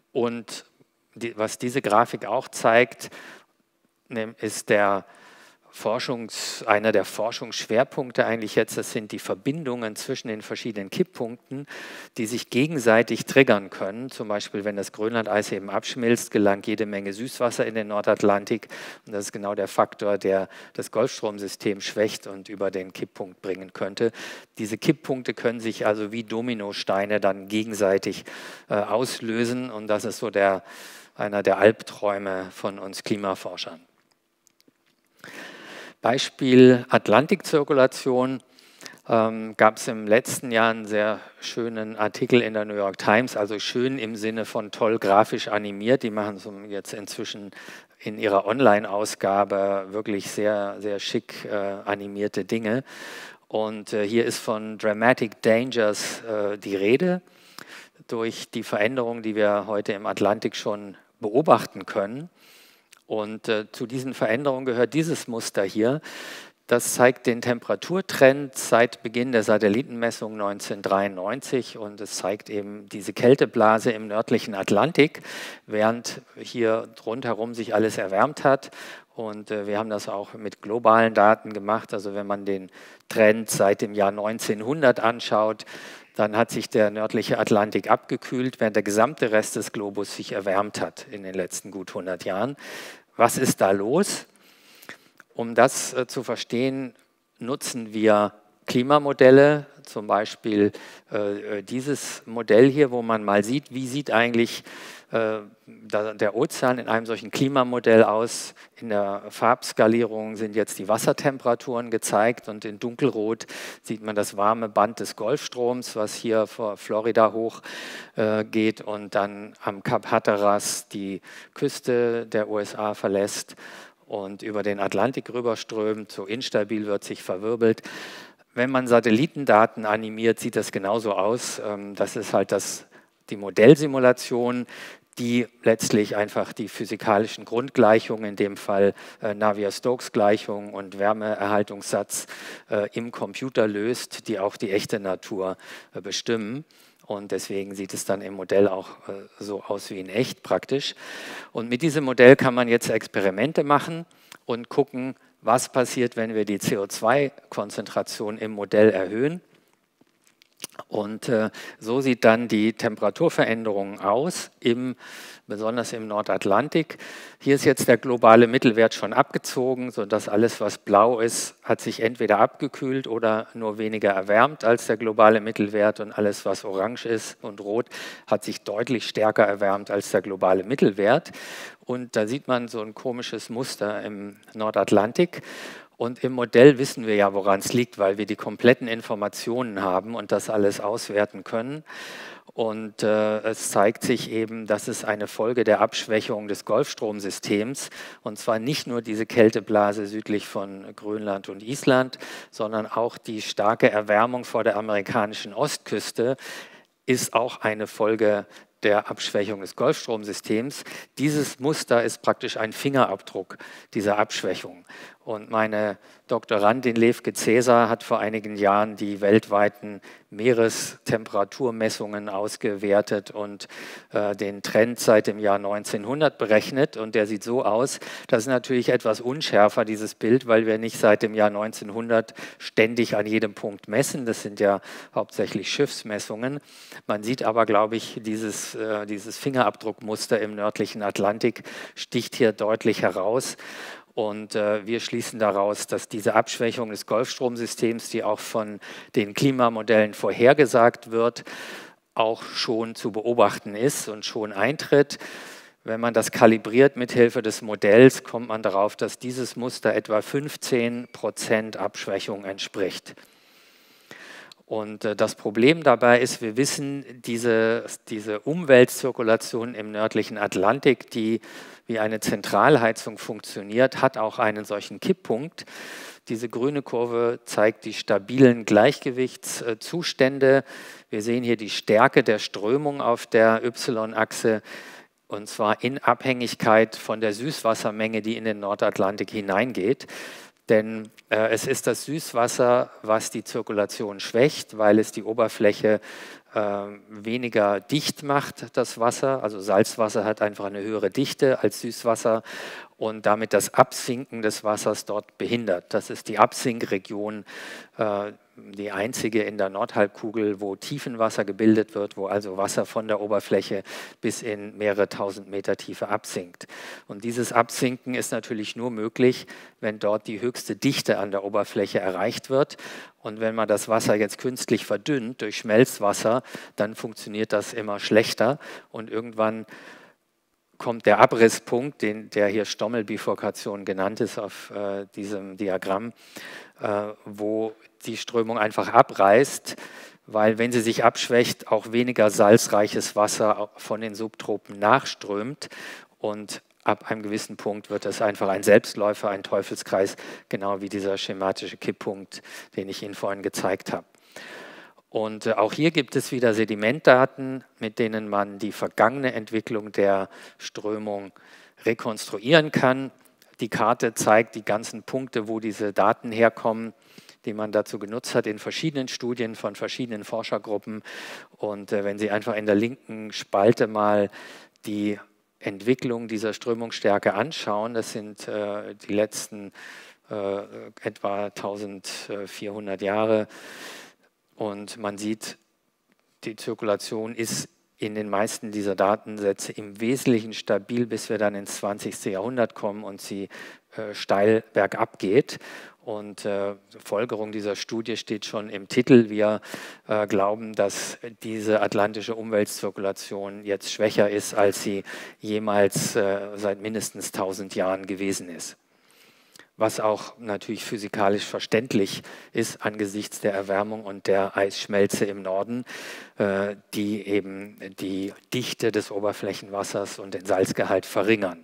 Und was diese Grafik auch zeigt, ist der einer der Forschungsschwerpunkte eigentlich jetzt, das sind die Verbindungen zwischen den verschiedenen Kipppunkten, die sich gegenseitig triggern können. Zum Beispiel, wenn das Grönlandeis eben abschmilzt, gelangt jede Menge Süßwasser in den Nordatlantik. Und das ist genau der Faktor, der das Golfstromsystem schwächt und über den Kipppunkt bringen könnte. Diese Kipppunkte können sich also wie Dominosteine dann gegenseitig auslösen. Und das ist so einer der Albträume von uns Klimaforschern. Beispiel Atlantikzirkulation, gab es im letzten Jahr einen sehr schönen Artikel in der New York Times, also schön im Sinne von toll grafisch animiert. Die machen so jetzt inzwischen in ihrer Online-Ausgabe wirklich sehr, sehr schick animierte Dinge. Und hier ist von Dramatic Dangers die Rede. Durch die Veränderungen, die wir heute im Atlantik schon beobachten können. Und zu diesen Veränderungen gehört dieses Muster hier. Das zeigt den Temperaturtrend seit Beginn der Satellitenmessung 1993 und es zeigt eben diese Kälteblase im nördlichen Atlantik, während hier rundherum sich alles erwärmt hat. Und wir haben das auch mit globalen Daten gemacht. Also wenn man den Trend seit dem Jahr 1900 anschaut, dann hat sich der nördliche Atlantik abgekühlt, während der gesamte Rest des Globus sich erwärmt hat in den letzten gut 100 Jahren. Was ist da los? Um das zu verstehen, nutzen wir Klimamodelle, zum Beispiel dieses Modell hier, wo man mal sieht, wie sieht eigentlich der Ozean in einem solchen Klimamodell aus. In der Farbskalierung sind jetzt die Wassertemperaturen gezeigt und in dunkelrot sieht man das warme Band des Golfstroms, was hier vor Florida hoch geht und dann am Kap Hatteras die Küste der USA verlässt und über den Atlantik rüberströmt, so instabil wird, sich verwirbelt. Wenn man Satellitendaten animiert, sieht das genauso aus. Das ist halt die Modellsimulation, die letztlich einfach die physikalischen Grundgleichungen, in dem Fall Navier-Stokes-Gleichung und Wärmeerhaltungssatz im Computer löst, die auch die echte Natur bestimmen. Und deswegen sieht es dann im Modell auch so aus wie in echt praktisch. Und mit diesem Modell kann man jetzt Experimente machen und gucken, was passiert, wenn wir die CO2-Konzentration im Modell erhöhen. Und so sieht dann die Temperaturveränderung aus, besonders im Nordatlantik. Hier ist jetzt der globale Mittelwert schon abgezogen, sodass alles, was blau ist, hat sich entweder abgekühlt oder nur weniger erwärmt als der globale Mittelwert. Und alles, was orange ist und rot, hat sich deutlich stärker erwärmt als der globale Mittelwert. Und da sieht man so ein komisches Muster im Nordatlantik. Und im Modell wissen wir ja, woran es liegt, weil wir die kompletten Informationen haben und das alles auswerten können. Und es zeigt sich eben, dass es eine Folge der Abschwächung des Golfstromsystems, und zwar nicht nur diese Kälteblase südlich von Grönland und Island, sondern auch die starke Erwärmung vor der amerikanischen Ostküste ist auch eine Folge der Abschwächung des Golfstromsystems. Dieses Muster ist praktisch ein Fingerabdruck dieser Abschwächung. Und meine Doktorandin Levke Cäsar hat vor einigen Jahren die weltweiten Meerestemperaturmessungen ausgewertet und den Trend seit dem Jahr 1900 berechnet. Und der sieht so aus, das ist natürlich etwas unschärfer, dieses Bild, weil wir nicht seit dem Jahr 1900 ständig an jedem Punkt messen. Das sind ja hauptsächlich Schiffsmessungen. Man sieht aber, glaube ich, dieses Fingerabdruckmuster im nördlichen Atlantik sticht hier deutlich heraus. Und wir schließen daraus, dass diese Abschwächung des Golfstromsystems, die auch von den Klimamodellen vorhergesagt wird, auch schon zu beobachten ist und schon eintritt. Wenn man das kalibriert mit Hilfe des Modells, kommt man darauf, dass dieses Muster etwa 15% Abschwächung entspricht. Und das Problem dabei ist, wir wissen, diese Umweltzirkulation im nördlichen Atlantik, die wie eine Zentralheizung funktioniert, hat auch einen solchen Kipppunkt. Diese grüne Kurve zeigt die stabilen Gleichgewichtszustände. Wir sehen hier die Stärke der Strömung auf der Y-Achse, und zwar in Abhängigkeit von der Süßwassermenge, die in den Nordatlantik hineingeht. Denn es ist das Süßwasser, was die Zirkulation schwächt, weil es die Oberfläche weniger dicht macht, das Wasser. Also Salzwasser hat einfach eine höhere Dichte als Süßwasser und damit das Absinken des Wassers dort behindert. Das ist die Absinkregion, die einzige in der Nordhalbkugel, wo Tiefenwasser gebildet wird, wo also Wasser von der Oberfläche bis in mehrere tausend Meter Tiefe absinkt. Und dieses Absinken ist natürlich nur möglich, wenn dort die höchste Dichte an der Oberfläche erreicht wird. Und wenn man das Wasser jetzt künstlich verdünnt durch Schmelzwasser, dann funktioniert das immer schlechter und irgendwann kommt der Abrisspunkt, der hier Stommelbifurkation genannt ist auf diesem Diagramm, wo die Strömung einfach abreißt, weil wenn sie sich abschwächt, auch weniger salzreiches Wasser von den Subtropen nachströmt und ab einem gewissen Punkt wird es einfach ein Selbstläufer, ein Teufelskreis, genau wie dieser schematische Kipppunkt, den ich Ihnen vorhin gezeigt habe. Und auch hier gibt es wieder Sedimentdaten, mit denen man die vergangene Entwicklung der Strömung rekonstruieren kann. Die Karte zeigt die ganzen Punkte, wo diese Daten herkommen, die man dazu genutzt hat in verschiedenen Studien von verschiedenen Forschergruppen. Und wenn Sie einfach in der linken Spalte mal die Entwicklung dieser Strömungsstärke anschauen, das sind die letzten etwa 1400 Jahre, und man sieht, die Zirkulation ist in den meisten dieser Datensätze im Wesentlichen stabil, bis wir dann ins 20. Jahrhundert kommen und sie steil bergab geht. Und Folgerung dieser Studie steht schon im Titel. Wir glauben, dass diese atlantische Umweltzirkulation jetzt schwächer ist, als sie jemals seit mindestens 1000 Jahren gewesen ist. Was auch natürlich physikalisch verständlich ist angesichts der Erwärmung und der Eisschmelze im Norden, die eben die Dichte des Oberflächenwassers und den Salzgehalt verringern.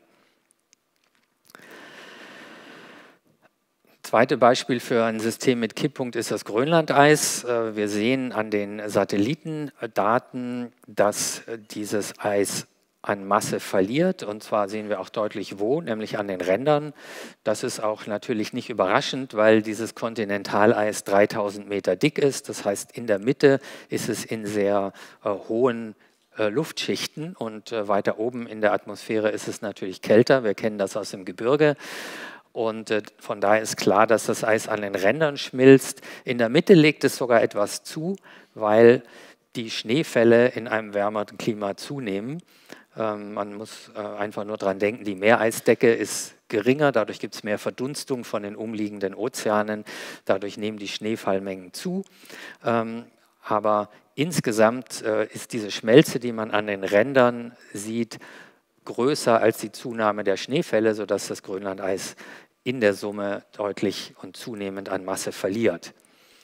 Zweite Beispiel für ein System mit Kipppunkt ist das Grönlandeis. Wir sehen an den Satellitendaten, dass dieses Eis an Masse verliert, und zwar sehen wir auch deutlich wo, nämlich an den Rändern. Das ist auch natürlich nicht überraschend, weil dieses Kontinentaleis 3000 Meter dick ist. Das heißt, in der Mitte ist es in sehr hohen Luftschichten und weiter oben in der Atmosphäre ist es natürlich kälter. Wir kennen das aus dem Gebirge. Und von daher ist klar, dass das Eis an den Rändern schmilzt. In der Mitte legt es sogar etwas zu, weil die Schneefälle in einem wärmeren Klima zunehmen. Man muss einfach nur daran denken, die Meereisdecke ist geringer, dadurch gibt es mehr Verdunstung von den umliegenden Ozeanen, dadurch nehmen die Schneefallmengen zu. Aber insgesamt ist diese Schmelze, die man an den Rändern sieht, größer als die Zunahme der Schneefälle, sodass das Grönlandeis in der Summe deutlich und zunehmend an Masse verliert.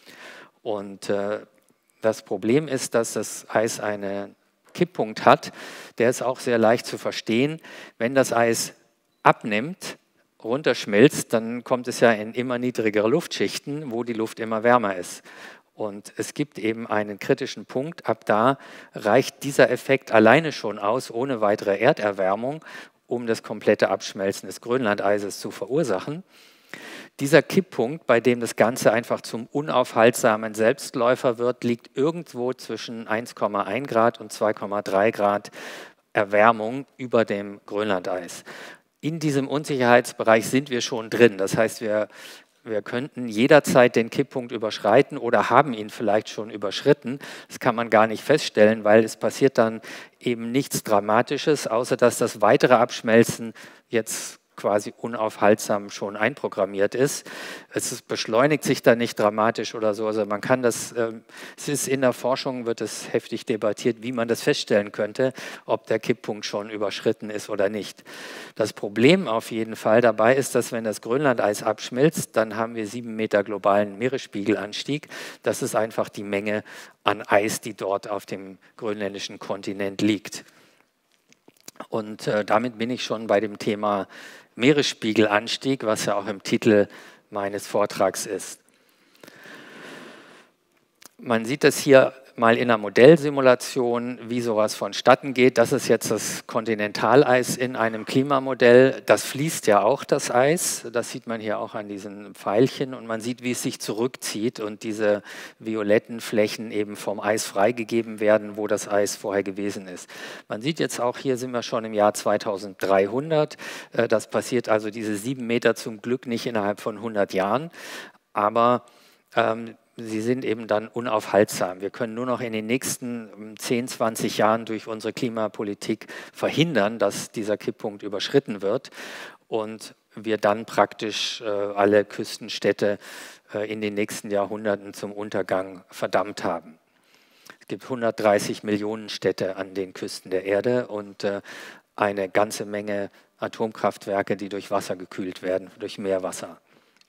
Und das Problem ist, dass das Eis einen Kipppunkt hat, der ist auch sehr leicht zu verstehen. Wenn das Eis abnimmt, runterschmilzt, dann kommt es ja in immer niedrigere Luftschichten, wo die Luft immer wärmer ist. Und es gibt eben einen kritischen Punkt, ab da reicht dieser Effekt alleine schon aus, ohne weitere Erderwärmung, um das komplette Abschmelzen des Grönlandeises zu verursachen. Dieser Kipppunkt, bei dem das Ganze einfach zum unaufhaltsamen Selbstläufer wird, liegt irgendwo zwischen 1,1 Grad und 2,3 Grad Erwärmung über dem Grönlandeis. In diesem Unsicherheitsbereich sind wir schon drin. Das heißt, wir könnten jederzeit den Kipppunkt überschreiten oder haben ihn vielleicht schon überschritten. Das kann man gar nicht feststellen, weil es passiert dann eben nichts Dramatisches, außer dass das weitere Abschmelzen jetzt quasi unaufhaltsam schon einprogrammiert ist. Es beschleunigt sich dann nicht dramatisch oder so. Also man kann das, es ist in der Forschung, wird es heftig debattiert, wie man das feststellen könnte, ob der Kipppunkt schon überschritten ist oder nicht. Das Problem auf jeden Fall dabei ist, dass wenn das Grönlandeis abschmilzt, dann haben wir 7 Meter globalen Meeresspiegelanstieg. Das ist einfach die Menge an Eis, die dort auf dem grönländischen Kontinent liegt. Und damit bin ich schon bei dem Thema Meeresspiegelanstieg, was ja auch im Titel meines Vortrags ist. Man sieht das hier mal in einer Modellsimulation, wie sowas vonstatten geht. Das ist jetzt das Kontinentaleis in einem Klimamodell. Das fließt ja auch, das Eis. Das sieht man hier auch an diesen Pfeilchen. Und man sieht, wie es sich zurückzieht und diese violetten Flächen eben vom Eis freigegeben werden, wo das Eis vorher gewesen ist. Man sieht jetzt auch, hier sind wir schon im Jahr 2300. Das passiert also diese 7 Meter zum Glück nicht innerhalb von 100 Jahren. Aber sie sind eben dann unaufhaltsam. Wir können nur noch in den nächsten 10, 20 Jahren durch unsere Klimapolitik verhindern, dass dieser Kipppunkt überschritten wird und wir dann praktisch alle Küstenstädte in den nächsten Jahrhunderten zum Untergang verdammt haben. Es gibt 130 Millionen Städte an den Küsten der Erde und eine ganze Menge Atomkraftwerke, die durch Wasser gekühlt werden, durch Meerwasser.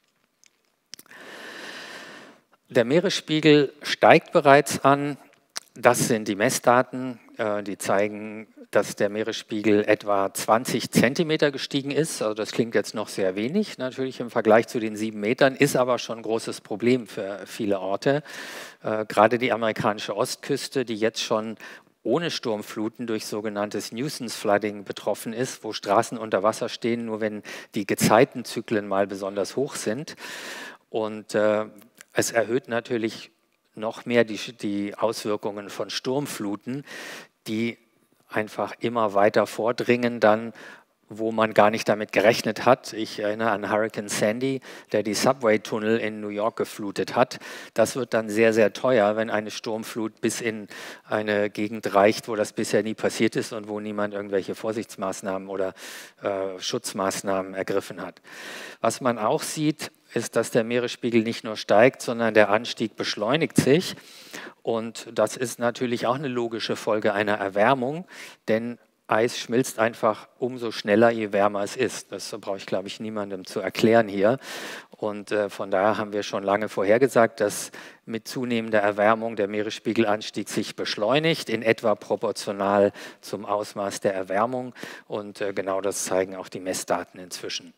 Der Meeresspiegel steigt bereits an. Das sind die Messdaten, die zeigen, dass der Meeresspiegel etwa 20 Zentimeter gestiegen ist. Also das klingt jetzt noch sehr wenig, natürlich im Vergleich zu den 7 Metern, ist aber schon ein großes Problem für viele Orte. Gerade die amerikanische Ostküste, die jetzt schon ohne Sturmfluten durch sogenanntes Nuisance Flooding betroffen ist, wo Straßen unter Wasser stehen, nur wenn die Gezeitenzyklen mal besonders hoch sind. Und es erhöht natürlich noch mehr die Auswirkungen von Sturmfluten, die einfach immer weiter vordringen dann, wo man gar nicht damit gerechnet hat. Ich erinnere an Hurricane Sandy, der die Subway-Tunnel in New York geflutet hat. Das wird dann sehr, sehr teuer, wenn eine Sturmflut bis in eine Gegend reicht, wo das bisher nie passiert ist und wo niemand irgendwelche Vorsichtsmaßnahmen oder Schutzmaßnahmen ergriffen hat. Was man auch sieht, ist, dass der Meeresspiegel nicht nur steigt, sondern der Anstieg beschleunigt sich. Und das ist natürlich auch eine logische Folge einer Erwärmung, denn Eis schmilzt einfach umso schneller, je wärmer es ist. Das brauche ich, glaube ich, niemandem zu erklären hier. Und von daher haben wir schon lange vorhergesagt, dass mit zunehmender Erwärmung der Meeresspiegelanstieg sich beschleunigt, in etwa proportional zum Ausmaß der Erwärmung. Und genau das zeigen auch die Messdaten inzwischen.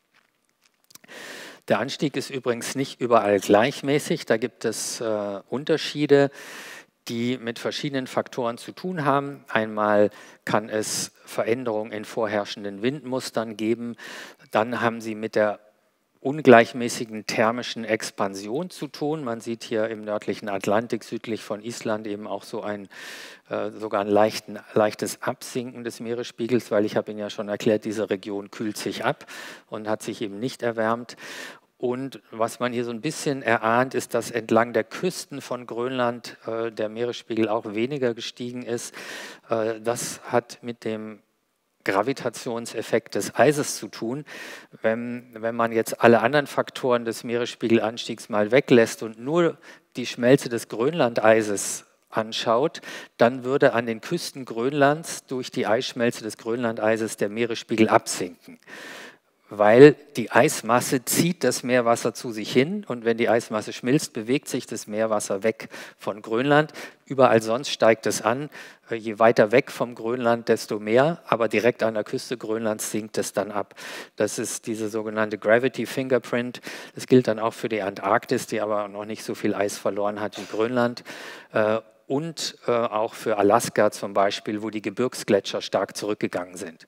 Der Anstieg ist übrigens nicht überall gleichmäßig. Da gibt es Unterschiede, die mit verschiedenen Faktoren zu tun haben. Einmal kann es Veränderungen in vorherrschenden Windmustern geben. Dann haben sie mit der ungleichmäßigen thermischen Expansion zu tun. Man sieht hier im nördlichen Atlantik südlich von Island eben auch so sogar ein leichtes Absinken des Meeresspiegels, weil ich habe Ihnen ja schon erklärt, diese Region kühlt sich ab und hat sich eben nicht erwärmt. Und was man hier so ein bisschen erahnt, ist, dass entlang der Küsten von Grönland der Meeresspiegel auch weniger gestiegen ist. Das hat mit dem Gravitationseffekt des Eises zu tun. Wenn man jetzt alle anderen Faktoren des Meeresspiegelanstiegs mal weglässt und nur die Schmelze des Grönlandeises anschaut, dann würde an den Küsten Grönlands durch die Eisschmelze des Grönlandeises der Meeresspiegel absinken. Weil die Eismasse zieht das Meerwasser zu sich hin und wenn die Eismasse schmilzt, bewegt sich das Meerwasser weg von Grönland. Überall sonst steigt es an. Je weiter weg vom Grönland, desto mehr, aber direkt an der Küste Grönlands sinkt es dann ab. Das ist diese sogenannte Gravity Fingerprint. Das gilt dann auch für die Antarktis, die aber noch nicht so viel Eis verloren hat wie Grönland. Und auch für Alaska zum Beispiel, wo die Gebirgsgletscher stark zurückgegangen sind.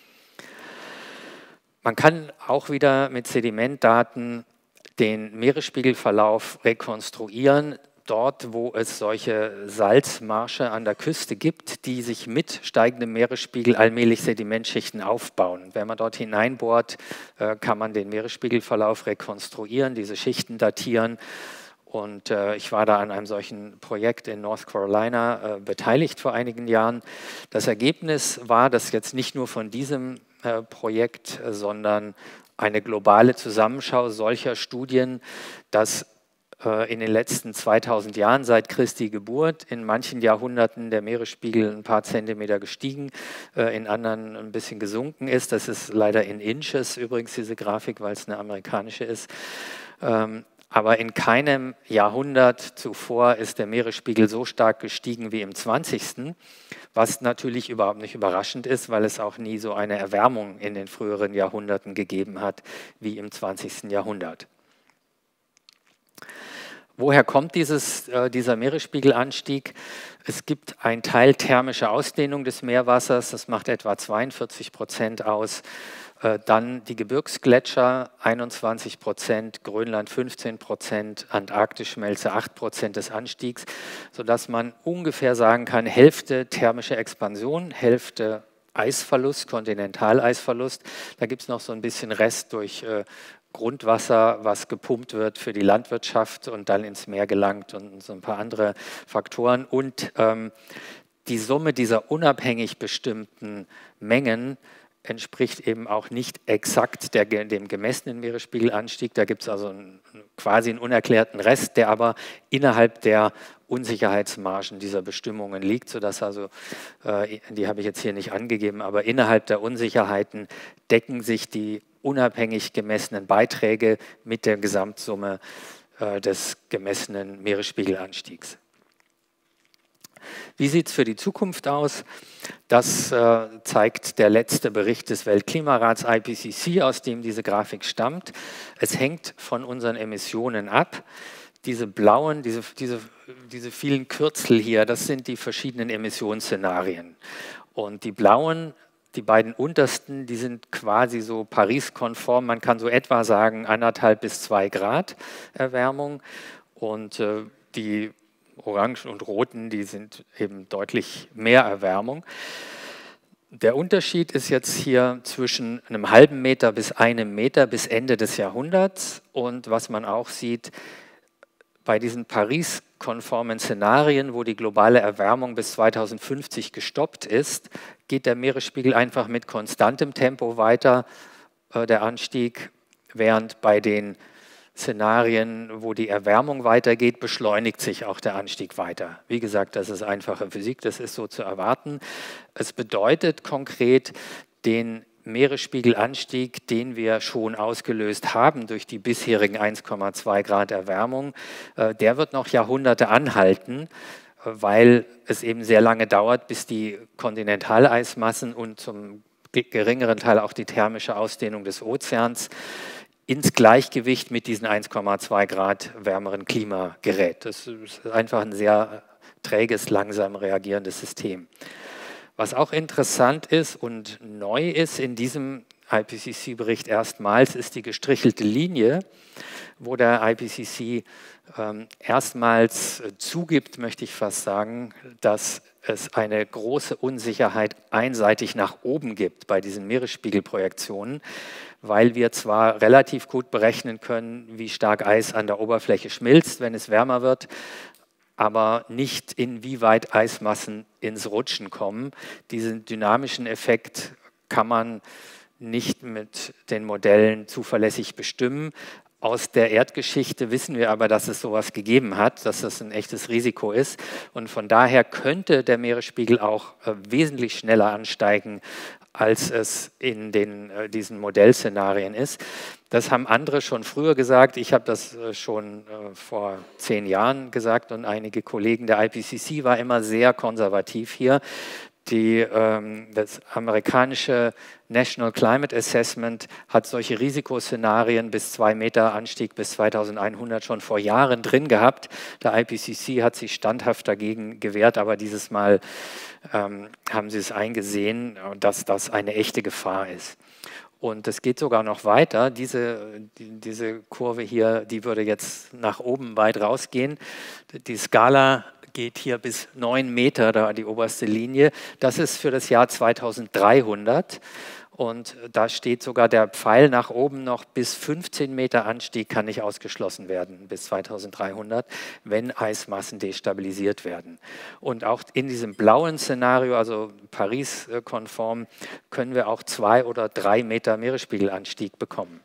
Man kann auch wieder mit Sedimentdaten den Meeresspiegelverlauf rekonstruieren, dort wo es solche Salzmarsche an der Küste gibt, die sich mit steigendem Meeresspiegel allmählich Sedimentschichten aufbauen. Wenn man dort hineinbohrt, kann man den Meeresspiegelverlauf rekonstruieren, diese Schichten datieren. Und ich war da an einem solchen Projekt in North Carolina beteiligt vor einigen Jahren. Das Ergebnis war, dass jetzt nicht nur von diesem Projekt, sondern eine globale Zusammenschau solcher Studien, dass in den letzten 2000 Jahren seit Christi Geburt in manchen Jahrhunderten der Meeresspiegel ein paar Zentimeter gestiegen, in anderen ein bisschen gesunken ist. Das ist leider in Inches übrigens diese Grafik, weil es eine amerikanische ist. Aber in keinem Jahrhundert zuvor ist der Meeresspiegel so stark gestiegen wie im 20., was natürlich überhaupt nicht überraschend ist, weil es auch nie so eine Erwärmung in den früheren Jahrhunderten gegeben hat wie im 20. Jahrhundert. woher kommt dieser Meeresspiegelanstieg? Es gibt einen Teil thermische Ausdehnung des Meerwassers, das macht etwa 42% aus. Dann die Gebirgsgletscher 21%, Grönland 15%, Antarktisschmelze 8% des Anstiegs, sodass man ungefähr sagen kann, Hälfte thermische Expansion, Hälfte Eisverlust, Kontinentaleisverlust. Da gibt es noch so ein bisschen Rest durch Grundwasser, was gepumpt wird für die Landwirtschaft und dann ins Meer gelangt und so ein paar andere Faktoren. Und die Summe dieser unabhängig bestimmten Mengen entspricht eben auch nicht exakt dem gemessenen Meeresspiegelanstieg. Da gibt es also quasi einen unerklärten Rest, der aber innerhalb der Unsicherheitsmargen dieser Bestimmungen liegt, sodass also, die habe ich jetzt hier nicht angegeben, aber innerhalb der Unsicherheiten decken sich die unabhängig gemessenen Beiträge mit der Gesamtsumme des gemessenen Meeresspiegelanstiegs. Wie sieht es für die Zukunft aus? Das zeigt der letzte Bericht des Weltklimarats IPCC, aus dem diese Grafik stammt. Es hängt von unseren Emissionen ab. Diese blauen, diese vielen Kürzel hier, das sind die verschiedenen Emissionsszenarien. Und die blauen, die beiden untersten, die sind quasi so Paris-konform. Man kann so etwa sagen 1,5 bis 2 Grad Erwärmung. Und die Orangen und Roten, die sind eben deutlich mehr Erwärmung. Der Unterschied ist jetzt hier zwischen einem halben Meter bis 1 Meter bis Ende des Jahrhunderts. Und was man auch sieht, bei diesen Paris-konformen Szenarien, wo die globale Erwärmung bis 2050 gestoppt ist, geht der Meeresspiegel einfach mit konstantem Tempo weiter, der Anstieg, während bei den Szenarien, wo die Erwärmung weitergeht, beschleunigt sich auch der Anstieg weiter. Wie gesagt, das ist einfache Physik, das ist so zu erwarten. Es bedeutet konkret, den Meeresspiegelanstieg, den wir schon ausgelöst haben durch die bisherigen 1,2 Grad Erwärmung, der wird noch Jahrhunderte anhalten, weil es eben sehr lange dauert, bis die Kontinentaleismassen und zum geringeren Teil auch die thermische Ausdehnung des Ozeans ins Gleichgewicht mit diesen 1,2 Grad wärmeren Klima gerät. Das ist einfach ein sehr träges, langsam reagierendes System. Was auch interessant ist und neu ist in diesem IPCC-Bericht erstmals, ist die gestrichelte Linie, wo der IPCC erstmals zugibt, möchte ich fast sagen, dass es eine große Unsicherheit einseitig nach oben gibt bei diesen Meeresspiegelprojektionen, weil wir zwar relativ gut berechnen können, wie stark Eis an der Oberfläche schmilzt, wenn es wärmer wird, aber nicht inwieweit Eismassen ins Rutschen kommen. Diesen dynamischen Effekt kann man nicht mit den Modellen zuverlässig bestimmen. Aus der Erdgeschichte wissen wir aber, dass es sowas gegeben hat, dass das ein echtes Risiko ist. Und von daher könnte der Meeresspiegel auch wesentlich schneller ansteigen, als es in diesen Modellszenarien ist. Das haben andere schon früher gesagt. Ich habe das schon vor 10 Jahren gesagt und einige Kollegen. Der IPCC war immer sehr konservativ hier. Das amerikanische National Climate Assessment hat solche Risikoszenarien bis 2 Meter Anstieg bis 2100 schon vor Jahren drin gehabt. Der IPCC hat sich standhaft dagegen gewehrt, aber dieses Mal haben sie es eingesehen, dass das eine echte Gefahr ist. Und es geht sogar noch weiter. Diese Kurve hier, die würde jetzt nach oben weit rausgehen. Die Skala geht hier bis 9 Meter, da die oberste Linie. Das ist für das Jahr 2300. Und da steht sogar der Pfeil nach oben noch, bis 15 Meter Anstieg kann nicht ausgeschlossen werden bis 2300, wenn Eismassen destabilisiert werden. Und auch in diesem blauen Szenario, also Paris-konform, können wir auch 2 oder 3 Meter Meeresspiegelanstieg bekommen.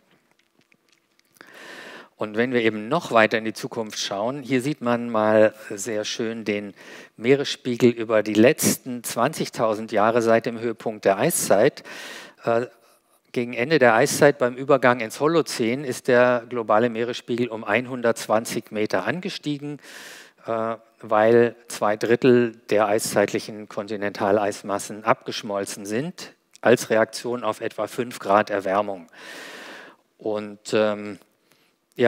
Und wenn wir eben noch weiter in die Zukunft schauen, hier sieht man mal sehr schön den Meeresspiegel über die letzten 20.000 Jahre seit dem Höhepunkt der Eiszeit. Gegen Ende der Eiszeit beim Übergang ins Holozän ist der globale Meeresspiegel um 120 Meter angestiegen, weil 2/3 der eiszeitlichen Kontinentaleismassen abgeschmolzen sind, als Reaktion auf etwa 5 Grad Erwärmung. Und ja,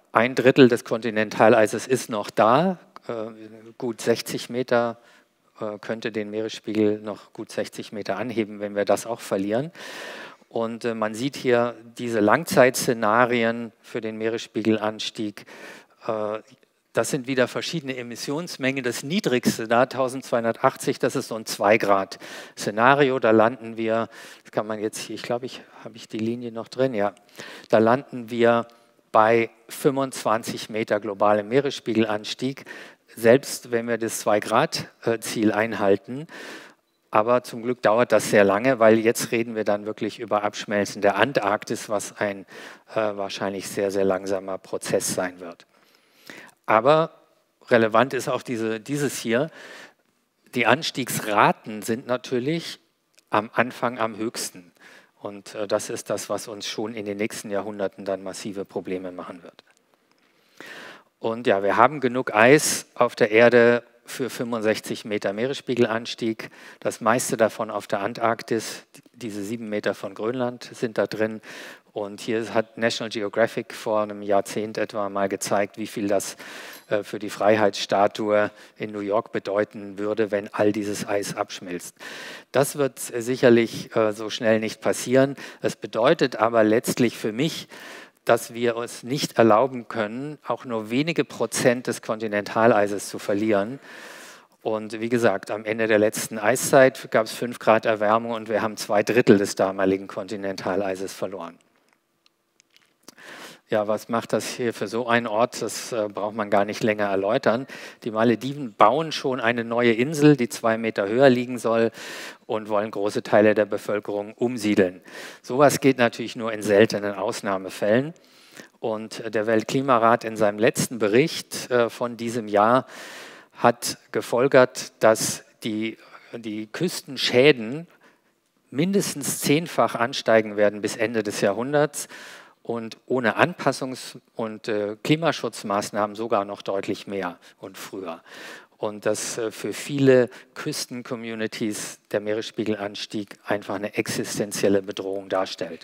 ein Drittel des Kontinentaleises ist noch da, gut 60 Meter könnte den Meeresspiegel noch gut 60 Meter anheben, wenn wir das auch verlieren. Und man sieht hier diese Langzeitszenarien für den Meeresspiegelanstieg. Das sind wieder verschiedene Emissionsmengen. Das niedrigste da, 1280, das ist so ein 2-Grad-Szenario. Da landen wir, das kann man jetzt hier, ich glaube, habe ich die Linie noch drin? Ja, da landen wir bei 25 Meter globalem Meeresspiegelanstieg, selbst wenn wir das 2-Grad-Ziel einhalten. Aber zum Glück dauert das sehr lange, weil jetzt reden wir dann wirklich über Abschmelzen der Antarktis, was ein wahrscheinlich sehr, sehr langsamer Prozess sein wird. Aber relevant ist auch dieses hier. Die Anstiegsraten sind natürlich am Anfang am höchsten. Und das ist das, was uns schon in den nächsten Jahrhunderten dann massive Probleme machen wird. Und ja, wir haben genug Eis auf der Erde für 65 Meter Meeresspiegelanstieg. Das meiste davon auf der Antarktis. Diese 7 Meter von Grönland sind da drin. Und hier hat National Geographic vor einem Jahrzehnt etwa mal gezeigt, wie viel das für die Freiheitsstatue in New York bedeuten würde, wenn all dieses Eis abschmilzt. Das wird sicherlich so schnell nicht passieren. Es bedeutet aber letztlich für mich, dass wir uns nicht erlauben können, auch nur wenige Prozent des Kontinentaleises zu verlieren. Und wie gesagt, am Ende der letzten Eiszeit gab es 5 Grad Erwärmung und wir haben 2/3 des damaligen Kontinentaleises verloren. Ja, was macht das hier für so einen Ort? Das braucht man gar nicht länger erläutern. Die Malediven bauen schon eine neue Insel, die 2 Meter höher liegen soll und wollen große Teile der Bevölkerung umsiedeln. Sowas geht natürlich nur in seltenen Ausnahmefällen. Und der Weltklimarat in seinem letzten Bericht von diesem Jahr hat gefolgert, dass die Küstenschäden mindestens 10-fach ansteigen werden bis Ende des Jahrhunderts und ohne Anpassungs- und Klimaschutzmaßnahmen sogar noch deutlich mehr und früher. Und dass für viele Küsten-Communities der Meeresspiegelanstieg einfach eine existenzielle Bedrohung darstellt.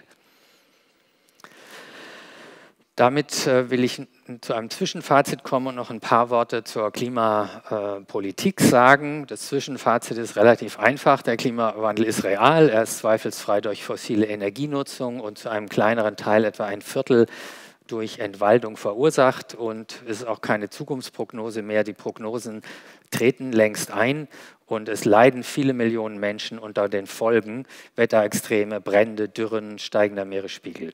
Damit will ich zu einem Zwischenfazit kommen und noch ein paar Worte zur Klimapolitik sagen. Das Zwischenfazit ist relativ einfach. Der Klimawandel ist real. Er ist zweifelsfrei durch fossile Energienutzung und zu einem kleineren Teil, etwa 1/4, durch Entwaldung verursacht. Und es ist auch keine Zukunftsprognose mehr. Die Prognosen treten längst ein. Und es leiden viele Millionen Menschen unter den Folgen: Wetterextreme, Brände, Dürren, steigender Meeresspiegel.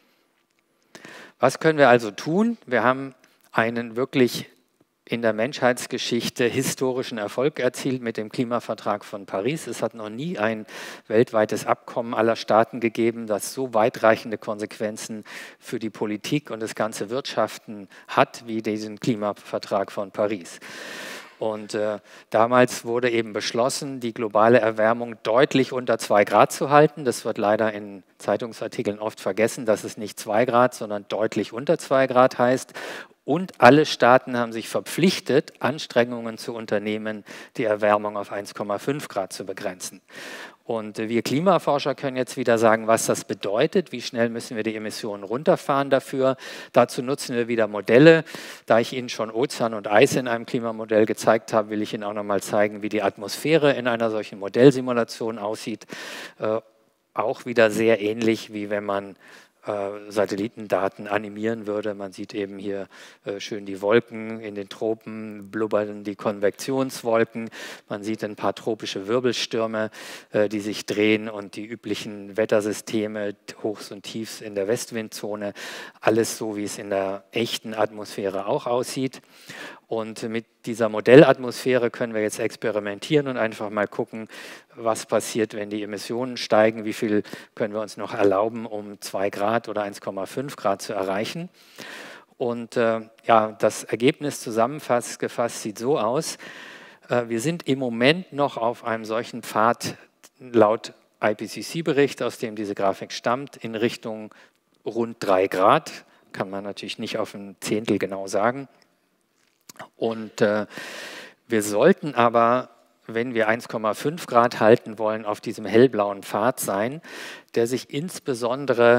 Was können wir also tun? Wir haben einen wirklich in der Menschheitsgeschichte historischen Erfolg erzielt mit dem Klimavertrag von Paris. Es hat noch nie ein weltweites Abkommen aller Staaten gegeben, das so weitreichende Konsequenzen für die Politik und das ganze Wirtschaften hat, wie diesen Klimavertrag von Paris. Und damals wurde eben beschlossen, die globale Erwärmung deutlich unter 2 Grad zu halten. Das wird leider in Zeitungsartikeln oft vergessen, dass es nicht 2 Grad, sondern deutlich unter 2 Grad heißt. Und alle Staaten haben sich verpflichtet, Anstrengungen zu unternehmen, die Erwärmung auf 1,5 Grad zu begrenzen. Und wir Klimaforscher können jetzt wieder sagen, was das bedeutet, wie schnell müssen wir die Emissionen runterfahren dafür. Dazu nutzen wir wieder Modelle. Da ich Ihnen schon Ozean und Eis in einem Klimamodell gezeigt habe, will ich Ihnen auch noch mal zeigen, wie die Atmosphäre in einer solchen Modellsimulation aussieht. Auch wieder sehr ähnlich, wie wenn man Satellitendaten animieren würde. Man sieht eben hier schön die Wolken in den Tropen, blubbern die Konvektionswolken. Man sieht ein paar tropische Wirbelstürme, die sich drehen und die üblichen Wettersysteme, Hochs und Tiefs in der Westwindzone. Alles so, wie es in der echten Atmosphäre auch aussieht. Und mit dieser Modellatmosphäre können wir jetzt experimentieren und einfach mal gucken, was passiert, wenn die Emissionen steigen, wie viel können wir uns noch erlauben, um 2 Grad oder 1,5 Grad zu erreichen. Und ja, das Ergebnis zusammengefasst sieht so aus: Wir sind im Moment noch auf einem solchen Pfad laut IPCC-Bericht, aus dem diese Grafik stammt, in Richtung rund 3 Grad. Kann man natürlich nicht auf ein Zehntel genau sagen. Und wir sollten aber, wenn wir 1,5 Grad halten wollen, auf diesem hellblauen Pfad sein, der sich insbesondere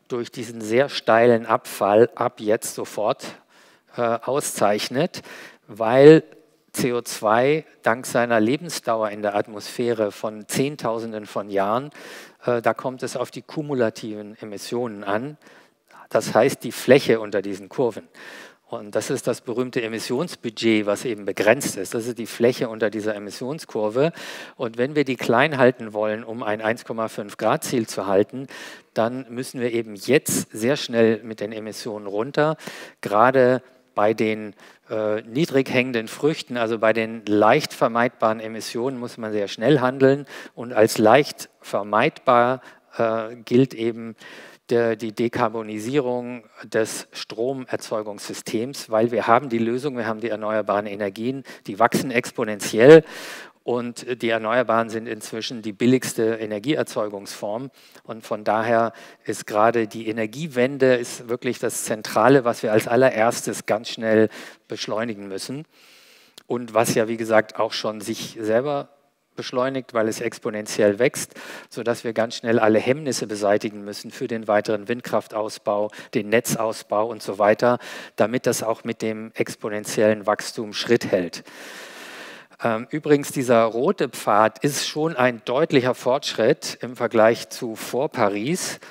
durch diesen sehr steilen Abfall ab jetzt sofort auszeichnet, weil CO2 dank seiner Lebensdauer in der Atmosphäre von Zehntausenden von Jahren, da kommt es auf die kumulativen Emissionen an, das heißt die Fläche unter diesen Kurven. Und das ist das berühmte Emissionsbudget, was eben begrenzt ist. Das ist die Fläche unter dieser Emissionskurve. Und wenn wir die klein halten wollen, um ein 1,5 Grad Ziel zu halten, dann müssen wir eben jetzt sehr schnell mit den Emissionen runter. Gerade bei den niedrig hängenden Früchten, also bei den leicht vermeidbaren Emissionen, muss man sehr schnell handeln. Und als leicht vermeidbar gilt eben die Dekarbonisierung des Stromerzeugungssystems, weil wir haben die Lösung, wir haben die erneuerbaren Energien, die wachsen exponentiell und die Erneuerbaren sind inzwischen die billigste Energieerzeugungsform und von daher ist gerade die Energiewende ist wirklich das Zentrale, was wir als allererstes ganz schnell beschleunigen müssen und was ja wie gesagt auch schon sich selber beschleunigt, weil es exponentiell wächst, sodass wir ganz schnell alle Hemmnisse beseitigen müssen für den weiteren Windkraftausbau, den Netzausbau und so weiter, damit das auch mit dem exponentiellen Wachstum Schritt hält. Übrigens, dieser rote Pfad ist schon ein deutlicher Fortschritt im Vergleich zu vor Paris.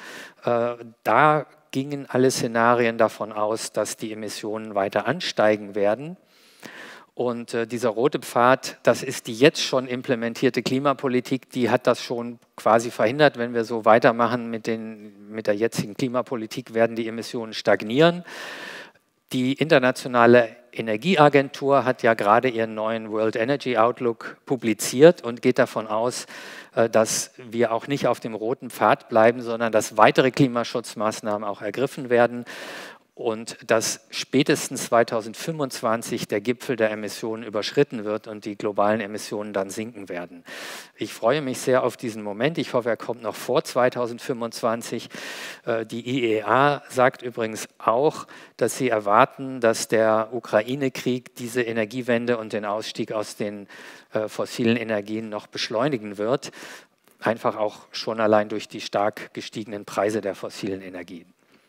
Da gingen alle Szenarien davon aus, dass die Emissionen weiter ansteigen werden. Und dieser rote Pfad, das ist die jetzt schon implementierte Klimapolitik, die hat das schon quasi verhindert. Wenn wir so weitermachen mit der jetzigen Klimapolitik, werden die Emissionen stagnieren. Die Internationale Energieagentur hat ja gerade ihren neuen World Energy Outlook publiziert und geht davon aus, dass wir auch nicht auf dem roten Pfad bleiben, sondern dass weitere Klimaschutzmaßnahmen auch ergriffen werden. Und dass spätestens 2025 der Gipfel der Emissionen überschritten wird und die globalen Emissionen dann sinken werden. Ich freue mich sehr auf diesen Moment. Ich hoffe, er kommt noch vor 2025. Die IEA sagt übrigens auch, dass sie erwarten, dass der Ukraine-Krieg diese Energiewende und den Ausstieg aus den fossilen Energien noch beschleunigen wird. Einfach auch schon allein durch die stark gestiegenen Preise der fossilen Energien.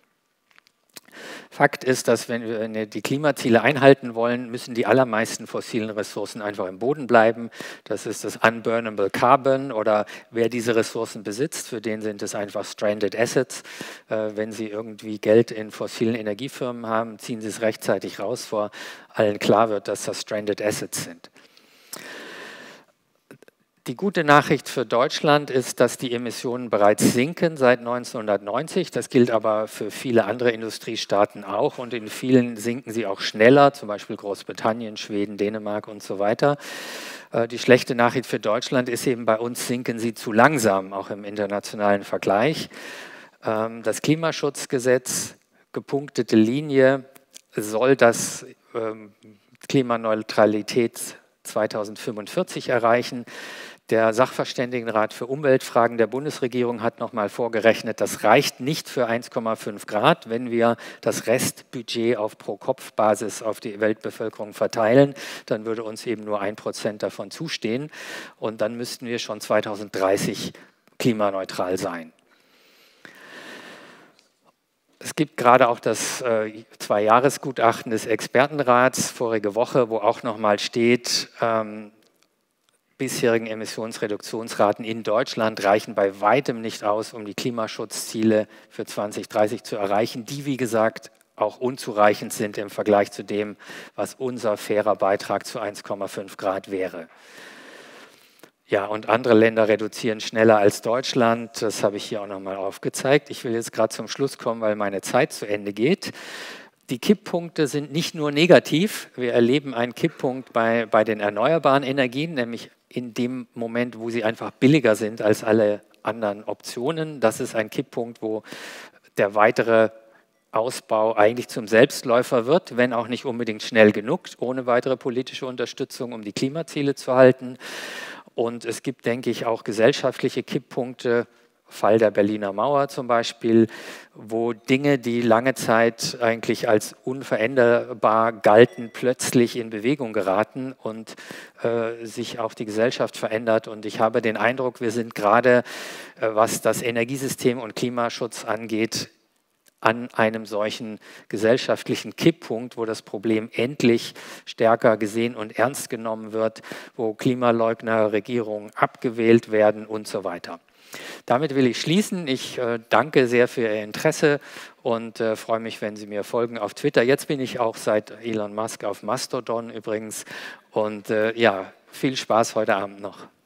Fakt ist, dass wenn wir die Klimaziele einhalten wollen, müssen die allermeisten fossilen Ressourcen einfach im Boden bleiben. Das ist das Unburnable Carbon oder wer diese Ressourcen besitzt, für den sind es einfach Stranded Assets. Wenn Sie irgendwie Geld in fossilen Energiefirmen haben, ziehen Sie es rechtzeitig raus, vor allen klar wird, dass das Stranded Assets sind. Die gute Nachricht für Deutschland ist, dass die Emissionen bereits sinken seit 1990. Das gilt aber für viele andere Industriestaaten auch und in vielen sinken sie auch schneller, zum Beispiel Großbritannien, Schweden, Dänemark und so weiter. Die schlechte Nachricht für Deutschland ist eben, bei uns sinken sie zu langsam, auch im internationalen Vergleich. Das Klimaschutzgesetz, gepunktete Linie, soll das Klimaneutralität 2045 erreichen. Der Sachverständigenrat für Umweltfragen der Bundesregierung hat nochmal vorgerechnet, das reicht nicht für 1,5 Grad, wenn wir das Restbudget auf Pro-Kopf-Basis auf die Weltbevölkerung verteilen, dann würde uns eben nur 1% davon zustehen und dann müssten wir schon 2030 klimaneutral sein. Es gibt gerade auch das Zwei-Jahres-Gutachten des Expertenrats vorige Woche, wo auch nochmal steht, bisherigen Emissionsreduktionsraten in Deutschland reichen bei weitem nicht aus, um die Klimaschutzziele für 2030 zu erreichen, die, wie gesagt, auch unzureichend sind im Vergleich zu dem, was unser fairer Beitrag zu 1,5 Grad wäre. Ja, und andere Länder reduzieren schneller als Deutschland. Das habe ich hier auch nochmal aufgezeigt. Ich will jetzt gerade zum Schluss kommen, weil meine Zeit zu Ende geht. Die Kipppunkte sind nicht nur negativ. Wir erleben einen Kipppunkt bei den erneuerbaren Energien, nämlich in dem Moment, wo sie einfach billiger sind als alle anderen Optionen. Das ist ein Kipppunkt, wo der weitere Ausbau eigentlich zum Selbstläufer wird, wenn auch nicht unbedingt schnell genug, ohne weitere politische Unterstützung, um die Klimaziele zu halten. Und es gibt, denke ich, auch gesellschaftliche Kipppunkte, Fall der Berliner Mauer zum Beispiel, wo Dinge, die lange Zeit eigentlich als unveränderbar galten, plötzlich in Bewegung geraten und sich auch die Gesellschaft verändert. Und ich habe den Eindruck, wir sind gerade, was das Energiesystem und Klimaschutz angeht, an einem solchen gesellschaftlichen Kipppunkt, wo das Problem endlich stärker gesehen und ernst genommen wird, wo Klimaleugner-Regierungen abgewählt werden und so weiter. Damit will ich schließen. Ich danke sehr für Ihr Interesse und freue mich, wenn Sie mir folgen auf Twitter. Jetzt bin ich auch seit Elon Musk auf Mastodon übrigens. Und ja, viel Spaß heute Abend noch.